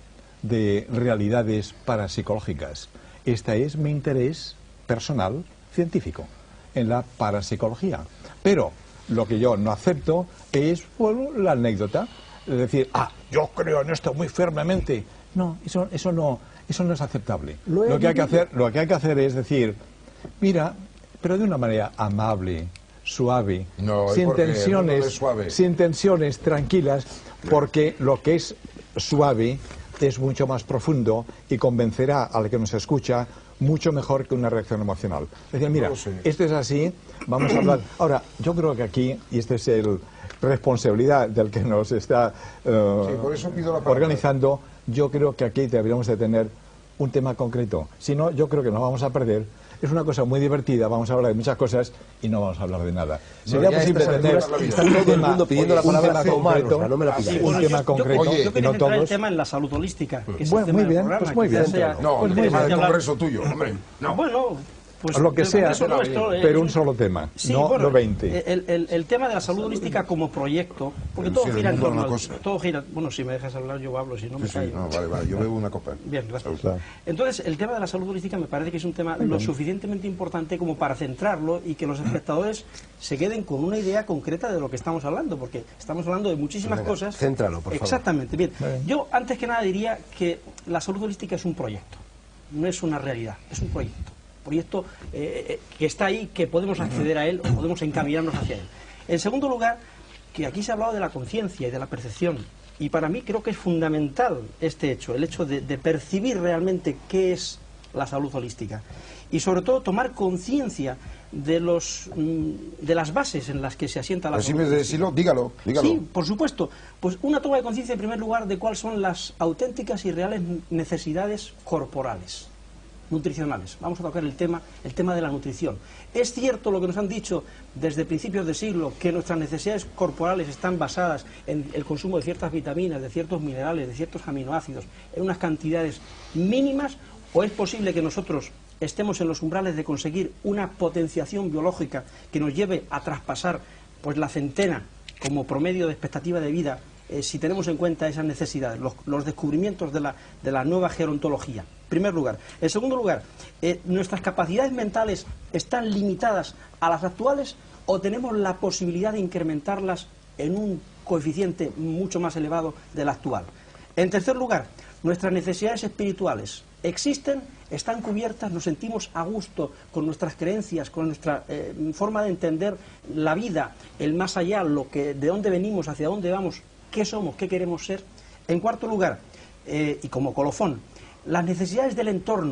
de realidades parapsicológicas. Este es mi interés personal científico en la parapsicología. Pero lo que yo no acepto es, bueno, la anécdota. Es decir, ah, yo creo en esto muy firmemente. No, eso, eso no, eso no es aceptable. Lo, lo que hay que hacer, lo que hay que hacer es decir, mira, pero de una manera amable, suave, no, sin tensiones, no suave. sin tensiones, tranquilas, porque lo que es suave es mucho más profundo y convencerá al que nos escucha mucho mejor que una reacción emocional. Es decir, mira, no esto es así, vamos a hablar. Ahora, yo creo que aquí, y esta es el responsabilidad del que nos está uh, sí, por eso pido la organizando, yo creo que aquí deberíamos de tener un tema concreto. Si no, yo creo que nos vamos a perder. Es una cosa muy divertida, vamos a hablar de muchas cosas y no vamos a hablar de nada. Sería posible tener está todo el mundo pidiendo la palabra concreto, no me la sí, un tema concreto, yo, yo quería no todos. el tema en la salud holística, que es bueno, el tema muy bien, del programa, pues muy bien. Sea, no, pues el muy tema bien. del congreso tuyo, hombre. No. Bueno, pues lo que sea, eso nuestro, eh, pero un solo tema, sí, no, bueno, no veinte. El, el, el tema de la salud holística como proyecto, porque todo gira en torno al, todo gira, bueno, si me dejas hablar yo hablo, si no me sí, callo. sí, no, vale, vale, yo bebo una copa. Bien, gracias. Claro. Entonces, el tema de la salud holística me parece que es un tema lo suficientemente importante como para centrarlo y que los espectadores se queden con una idea concreta de lo que estamos hablando, porque estamos hablando de muchísimas Venga, cosas. Céntralo, por favor. Exactamente, bien. bien. Yo, antes que nada, diría que la salud holística es un proyecto, no es una realidad, es un proyecto. proyecto eh, que está ahí, que podemos acceder a él o podemos encaminarnos hacia él. En segundo lugar, que aquí se ha hablado de la conciencia y de la percepción, y para mí creo que es fundamental este hecho, el hecho de, de percibir realmente qué es la salud holística, y sobre todo tomar conciencia de los de las bases en las que se asienta la Pero salud si me decirlo, dígalo, dígalo. Sí, por supuesto. Pues una toma de conciencia en primer lugar de cuáles son las auténticas y reales necesidades corporales, nutricionales. Vamos a tocar el tema, el tema de la nutrición. Es cierto lo que nos han dicho desde principios de siglo, que nuestras necesidades corporales están basadas en el consumo de ciertas vitaminas, de ciertos minerales, de ciertos aminoácidos, en unas cantidades mínimas, o es posible que nosotros estemos en los umbrales de conseguir una potenciación biológica que nos lleve a traspasar pues la centena como promedio de expectativa de vida, eh, si tenemos en cuenta esas necesidades, los, los descubrimientos de la, de la nueva gerontología. En primer lugar. En segundo lugar, eh, ¿nuestras capacidades mentales están limitadas a las actuales o tenemos la posibilidad de incrementarlas en un coeficiente mucho más elevado del actual? En tercer lugar, ¿nuestras necesidades espirituales existen, están cubiertas, nos sentimos a gusto con nuestras creencias, con nuestra eh, forma de entender la vida, el más allá, lo que, de dónde venimos, hacia dónde vamos, qué somos, qué queremos ser? En cuarto lugar, eh, y como colofón, las necesidades del entorno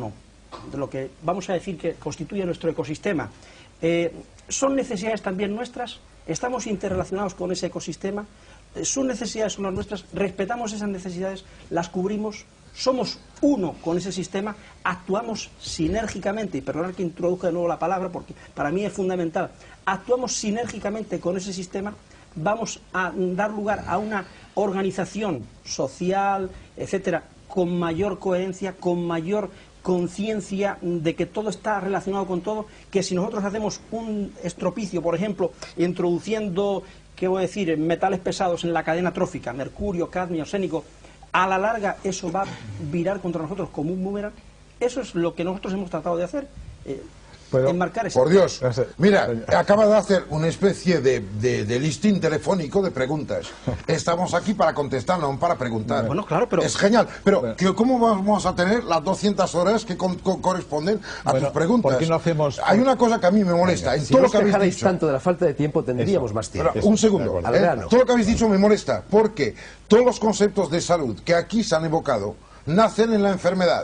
de lo que vamos a decir que constituye nuestro ecosistema, eh, ¿son necesidades también nuestras? ¿Estamos interrelacionados con ese ecosistema? ¿Sus necesidades son las nuestras? ¿Respetamos esas necesidades? ¿Las cubrimos? ¿Somos uno con ese sistema? ¿Actuamos sinérgicamente? Y perdonad que introduzca de nuevo la palabra porque para mí es fundamental. ¿Actuamos sinérgicamente con ese sistema? ¿Vamos a dar lugar a una organización social, etcétera, con mayor coherencia, con mayor conciencia de que todo está relacionado con todo? Que si nosotros hacemos un estropicio, por ejemplo, introduciendo, ¿qué voy a decir?, metales pesados en la cadena trófica, mercurio, cadmio, arsénico, a la larga eso va a virar contra nosotros como un boomerang. Eso es lo que nosotros hemos tratado de hacer. Eh, Pero, enmarcar ese... por Dios, mira, acaba de hacer una especie de, de, de listín telefónico de preguntas. Estamos aquí para contestar, no para preguntar. Bueno, claro, pero... Es genial, pero ¿qué, ¿cómo vamos a tener las doscientas horas que con, con, corresponden a bueno, tus preguntas? ¿por qué no hacemos...? Hay una cosa que a mí me molesta. En Si todo no lo que os habéis quejarais dicho... tanto de la falta de tiempo, tendríamos Eso. más tiempo. Pero, un segundo, Al ¿eh? grano. Todo lo que habéis dicho me molesta, porque todos los conceptos de salud que aquí se han evocado nacen en la enfermedad.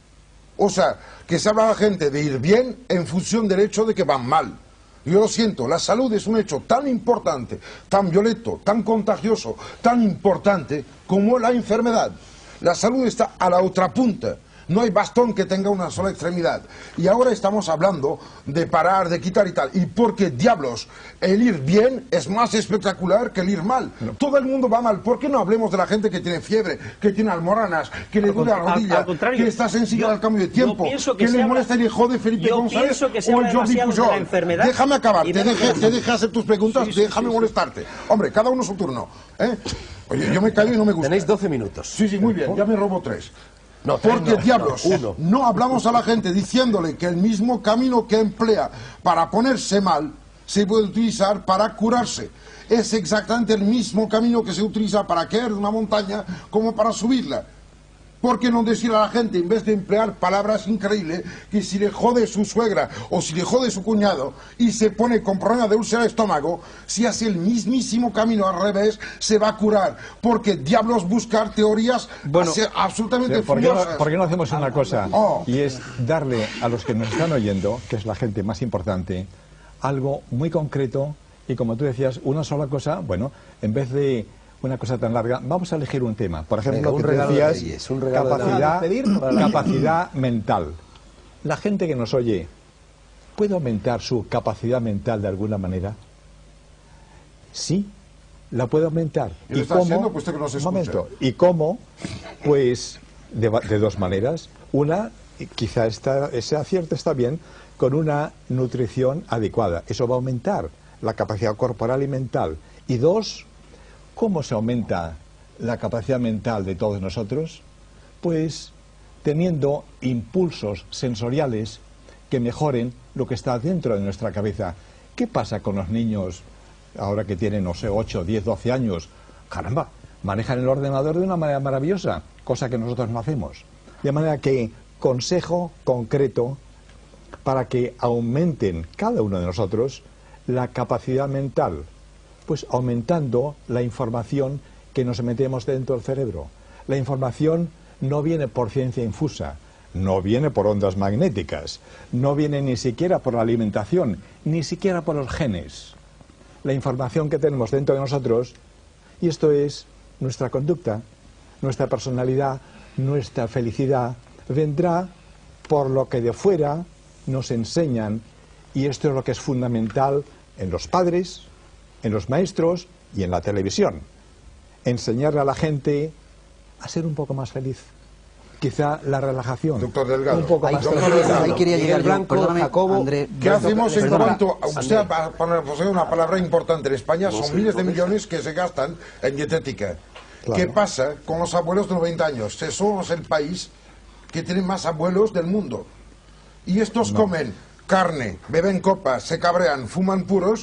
O sea, que se habla a la gente de ir bien en función del hecho de que van mal. Yo lo siento, la salud es un hecho tan importante, tan violento, tan contagioso, tan importante como la enfermedad. La salud está a la otra punta. No hay bastón que tenga una sola extremidad. Y ahora estamos hablando de parar, de quitar y tal. ¿Y por qué diablos? El ir bien es más espectacular que el ir mal. No. Todo el mundo va mal. ¿Por qué no hablemos de la gente que tiene fiebre, que tiene almoranas, que le duele la rodilla, que está sensible al cambio de tiempo, que le molesta el hijo de Felipe González o el Jordi Pujol? De Déjame acabar. Te deje, te deje hacer tus preguntas, sí, sí, déjame sí, sí, molestarte. Hombre, cada uno su turno. ¿eh? Oye, yo me callo y no me gusta. Tenéis doce minutos. Sí, sí, muy bien. Ya me robo tres. No, Porque, no, diablos, no, uno. no hablamos a la gente diciéndole que el mismo camino que emplea para ponerse mal se puede utilizar para curarse. Es exactamente el mismo camino que se utiliza para caer de una montaña como para subirla. ¿Por qué no decir a la gente, en vez de emplear palabras increíbles, que si le jode su suegra o si le jode su cuñado y se pone con problema de úlcera de estómago, si hace el mismísimo camino al revés, se va a curar? Porque diablos buscar teorías bueno, absolutamente ¿por qué, no, furiosas. ¿por qué no hacemos una cosa? Oh. Y es darle a los que nos están oyendo, que es la gente más importante, algo muy concreto y, como tú decías, una sola cosa. Bueno, en vez de una cosa tan larga, vamos a elegir un tema. Por ejemplo, Venga, que un tú decías, de Reyes, un regalo capacidad, de capacidad mental. La gente que nos oye, ¿puede aumentar su capacidad mental de alguna manera? Sí, la puede aumentar. ¿Y lo está haciendo, puesto que no se un escucha? momento. ¿Y cómo? Pues de, de dos maneras. Una, quizá está, ese acierto está bien, con una nutrición adecuada. Eso va a aumentar la capacidad corporal y mental. Y dos, ¿cómo se aumenta la capacidad mental de todos nosotros? Pues teniendo impulsos sensoriales que mejoren lo que está dentro de nuestra cabeza. ¿Qué pasa con los niños ahora que tienen, no sé, ocho, diez, doce años? Caramba, manejan el ordenador de una manera maravillosa, cosa que nosotros no hacemos. De manera que consejo concreto para que aumenten cada uno de nosotros la capacidad mental, pues aumentando la información que nos metemos dentro del cerebro. La información no viene por ciencia infusa, no viene por ondas magnéticas, no viene ni siquiera por la alimentación, ni siquiera por los genes. La información que tenemos dentro de nosotros, y esto es nuestra conducta, nuestra personalidad, nuestra felicidad, vendrá por lo que de fuera nos enseñan, y esto es lo que es fundamental en los padres, en los maestros y en la televisión. Enseñarle a la gente a ser un poco más feliz. Quizá la relajación. Doctor Delgado. Un poco Ahí, más ahí, feliz. ahí quería Miguel llegar yo, Blanco, perdóname, Jacobo, André, ¿Qué hacemos en perdona. cuanto a usted, para poner una palabra importante en España, son miles de millones que se gastan en dietética? Claro. ¿Qué pasa con los abuelos de noventa años? Somos el país que tiene más abuelos del mundo. Y estos No. comen carne, beben copas, se cabrean, fuman puros,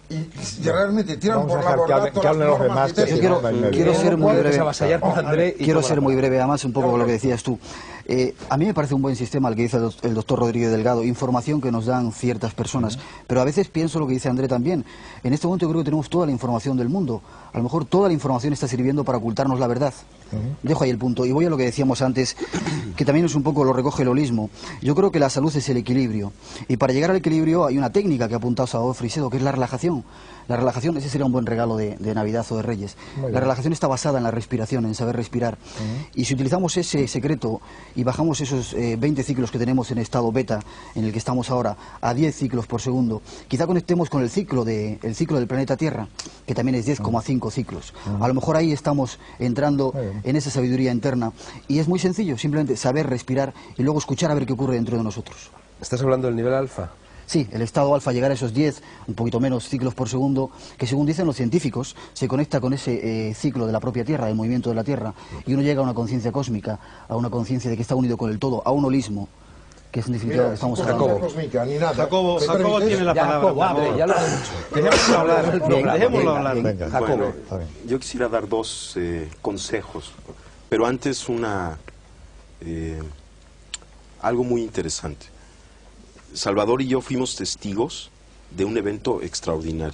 y realmente tiran Vamos a por la dejar que borda hablen- todas que hablen las los normas demás, y que tesis. Yo quiero, no, no, no, quiero no, ser muy breve. avasallar con André y Quiero toma ser la muy palabra. breve, además, un poco con lo que decías tú. Eh, a mí me parece un buen sistema el que dice el doc- el doctor Rodríguez Delgado, información que nos dan ciertas personas. Pero a veces pienso lo que dice André también. En este momento yo creo que tenemos toda la información del mundo. A lo mejor toda la información está sirviendo para ocultarnos la verdad. Dejo ahí el punto. Y voy a lo que decíamos antes, que también es un poco lo recoge el holismo. Yo creo que la salud es el equilibrio. Y para llegar al equilibrio hay una técnica que ha apuntado Salvador Frisedo, que es la relajación. La relajación, ese sería un buen regalo de, de Navidad o de Reyes. La relajación está basada en la respiración, en saber respirar. Y si utilizamos ese secreto y bajamos esos eh, veinte ciclos que tenemos en estado beta, en el que estamos ahora, a diez ciclos por segundo, quizá conectemos con el ciclo, de, el ciclo del planeta Tierra, que también es diez coma cinco ciclos. A lo mejor ahí estamos entrando en esa sabiduría interna. Y es muy sencillo, simplemente saber respirar y luego escuchar a ver qué ocurre dentro de nosotros. ¿Estás hablando del nivel alfa? Sí, el estado alfa, llegar a esos diez, un poquito menos ciclos por segundo, que según dicen los científicos, se conecta con ese eh, ciclo de la propia Tierra, del movimiento de la Tierra, y uno llega a una conciencia cósmica, a una conciencia de que está unido con el todo, a un holismo, que es en definitiva lo que estamos hablando. Jacobo. Cósmica, ni nada. Jacobo, ¿Me Jacobo permites? tiene la Ya, palabra. Jacobo, André, Vamos. ya lo has dicho. Dejémoslo hablar. Bien, Dejémoslo bien, hablar. bien. Venga. Jacobo. Bueno, está bien. yo quisiera dar dos eh, consejos, pero antes una eh, algo muy interesante. Salvador y yo fuimos testigos de un evento extraordinario.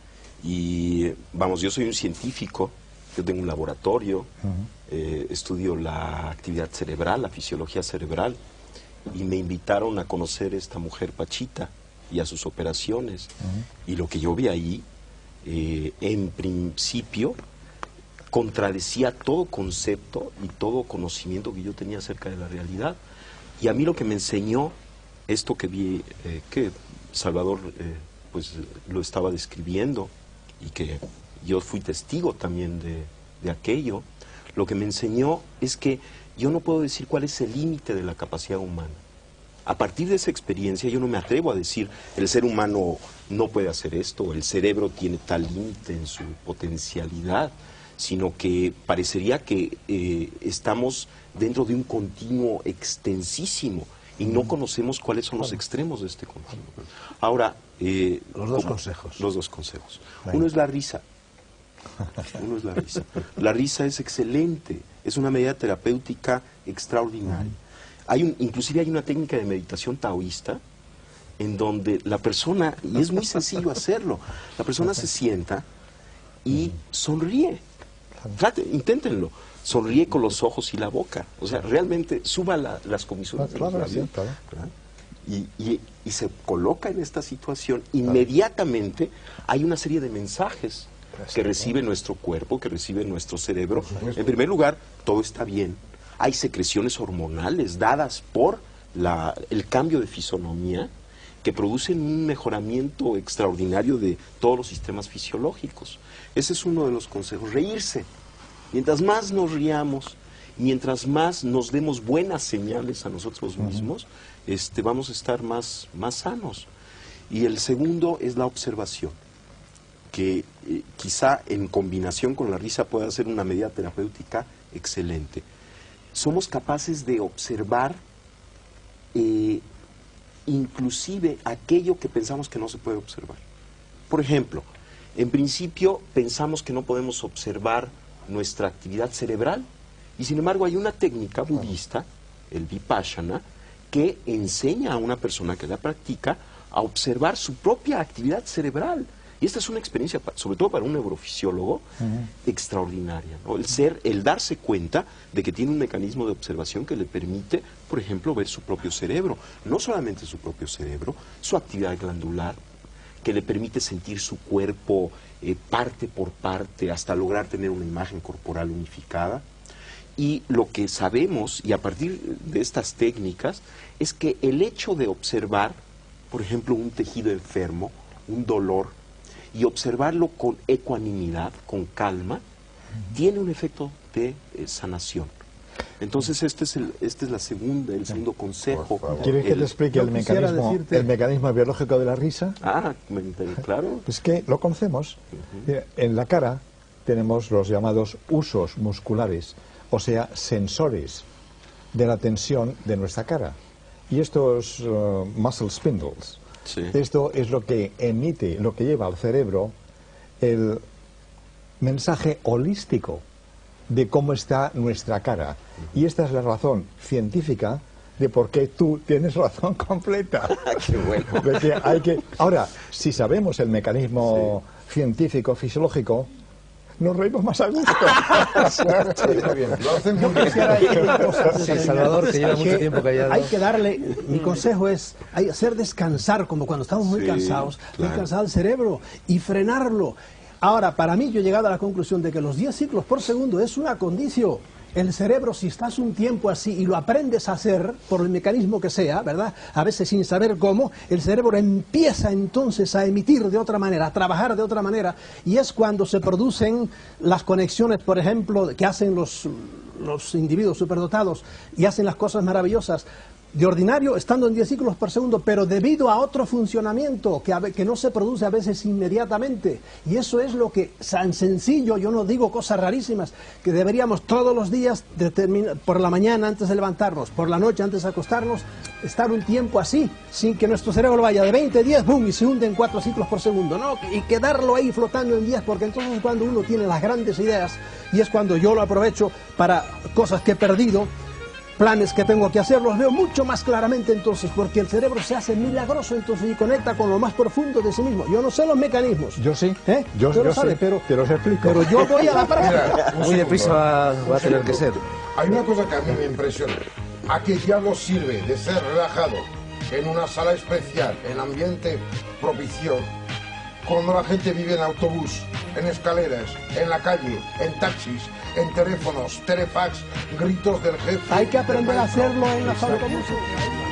Y vamos, yo soy un científico, yo tengo un laboratorio, eh, estudio la actividad cerebral, la fisiología cerebral, y me invitaron a conocer a esta mujer Pachita y a sus operaciones. Y lo que yo vi ahí, eh, en principio, contradecía todo concepto y todo conocimiento que yo tenía acerca de la realidad. Y a mí lo que me enseñó esto que vi, eh, que Salvador eh, pues lo estaba describiendo y que yo fui testigo también de, de aquello, lo que me enseñó es que yo no puedo decir cuál es el límite de la capacidad humana. A partir de esa experiencia yo no me atrevo a decir el ser humano no puede hacer esto, el cerebro tiene tal límite en su potencialidad, sino que parecería que eh, estamos dentro de un continuo extensísimo y no conocemos cuáles son los extremos de este continuo. Ahora, eh, Los dos como- consejos. Los dos consejos. Venga. Uno es la risa. Uno es la risa. La risa es excelente, es una medida terapéutica extraordinaria. Hay un, inclusive hay una técnica de meditación taoísta en donde la persona, y es muy sencillo hacerlo, la persona se sienta y sonríe. Trate, inténtenlo. Sonríe con los ojos y la boca. O sea, realmente suba la- las comisuras de los Claro, labios, sí, claro. ¿verdad? Y, y- y se coloca en esta situación, inmediatamente hay una serie de mensajes que recibe nuestro cuerpo, que recibe nuestro cerebro. En primer lugar, todo está bien. Hay secreciones hormonales dadas por la- el cambio de fisonomía que producen un mejoramiento extraordinario de todos los sistemas fisiológicos. Ese es uno de los consejos, reírse. Mientras más nos riamos, mientras más nos demos buenas señales a nosotros mismos, este, vamos a estar más, más sanos. Y el segundo es la observación, que eh, quizá en combinación con la risa pueda ser una medida terapéutica excelente. Somos capaces de observar eh, inclusive aquello que pensamos que no se puede observar. Por ejemplo, en principio pensamos que no podemos observar nuestra actividad cerebral y sin embargo hay una técnica budista, el Vipassana, que enseña a una persona que la practica a observar su propia actividad cerebral. Y esta es una experiencia, pa- sobre todo para un neurofisiólogo, extraordinaria, ¿no? El ser, el darse cuenta de que tiene un mecanismo de observación que le permite, por ejemplo, ver su propio cerebro. No solamente su propio cerebro, su actividad glandular, que le permite sentir su cuerpo eh, parte por parte hasta lograr tener una imagen corporal unificada. Y lo que sabemos, y a partir de estas técnicas, es que el hecho de observar, por ejemplo, un tejido enfermo, un dolor, y observarlo con ecuanimidad, con calma, tiene un efecto de eh, sanación. Entonces este es el, este es la segunda, el segundo consejo. ¿Quieres que El- te explique yo el quisiera mecanismo, decirte- el mecanismo biológico de la risa? Ah, me- me- claro. Pues que lo conocemos. Mira, en la cara tenemos los llamados usos musculares, o sea, sensores de la tensión de nuestra cara. Y estos uh, muscle spindles Sí. Esto es lo que emite, lo que lleva al cerebro el mensaje holístico de cómo está nuestra cara. Y esta es la razón científica de por qué tú tienes razón completa. Qué bueno. De que hay que... Ahora, si sabemos el mecanismo sí. científico, fisiológico, nos reímos más a gusto. Sí, muy bien. Lo hacen muy bien. Sí, Salvador, que lleva mucho tiempo callado. Hay que darle, mi consejo es hay hacer descansar, como cuando estamos muy Sí, cansados, claro. descansar el cerebro y frenarlo. Ahora, para mí yo he llegado a la conclusión de que los diez ciclos por segundo es una condición. El cerebro, si estás un tiempo así y lo aprendes a hacer, por el mecanismo que sea, ¿verdad? A veces sin saber cómo, el cerebro empieza entonces a emitir de otra manera, a trabajar de otra manera, y es cuando se producen las conexiones, por ejemplo, que hacen los, los individuos superdotados y hacen las cosas maravillosas. De ordinario, estando en diez ciclos por segundo, pero debido a otro funcionamiento que, a, que no se produce a veces inmediatamente. Y eso es lo que, tan sencillo, yo no digo cosas rarísimas, que deberíamos todos los días, por la mañana antes de levantarnos, por la noche antes de acostarnos, estar un tiempo así, sin que nuestro cerebro vaya de veinte a diez, boom, y se hunde en cuatro ciclos por segundo, ¿no? Y quedarlo ahí flotando en diez, porque entonces es cuando uno tiene las grandes ideas, y es cuando yo lo aprovecho para cosas que he perdido, planes que tengo que hacer, los veo mucho más claramente entonces, porque el cerebro se hace milagroso entonces y conecta con lo más profundo de sí mismo. Yo no sé los mecanismos. Yo sí. ¿Eh? Yo, Tú lo yo sabes, sí. pero, Te los explico. pero yo voy a la práctica. Mira, un Muy segundo. deprisa va, va a tener que ser. Hay una cosa que a mí me impresiona. ¿A qué diablo sirve de ser relajado en una sala especial, en ambiente propicio, cuando la gente vive en autobús, en escaleras, en la calle, en taxis, en teléfonos, telefax, gritos del jefe? Hay que del aprender a maestro? hacerlo en los Exacto. autobuses.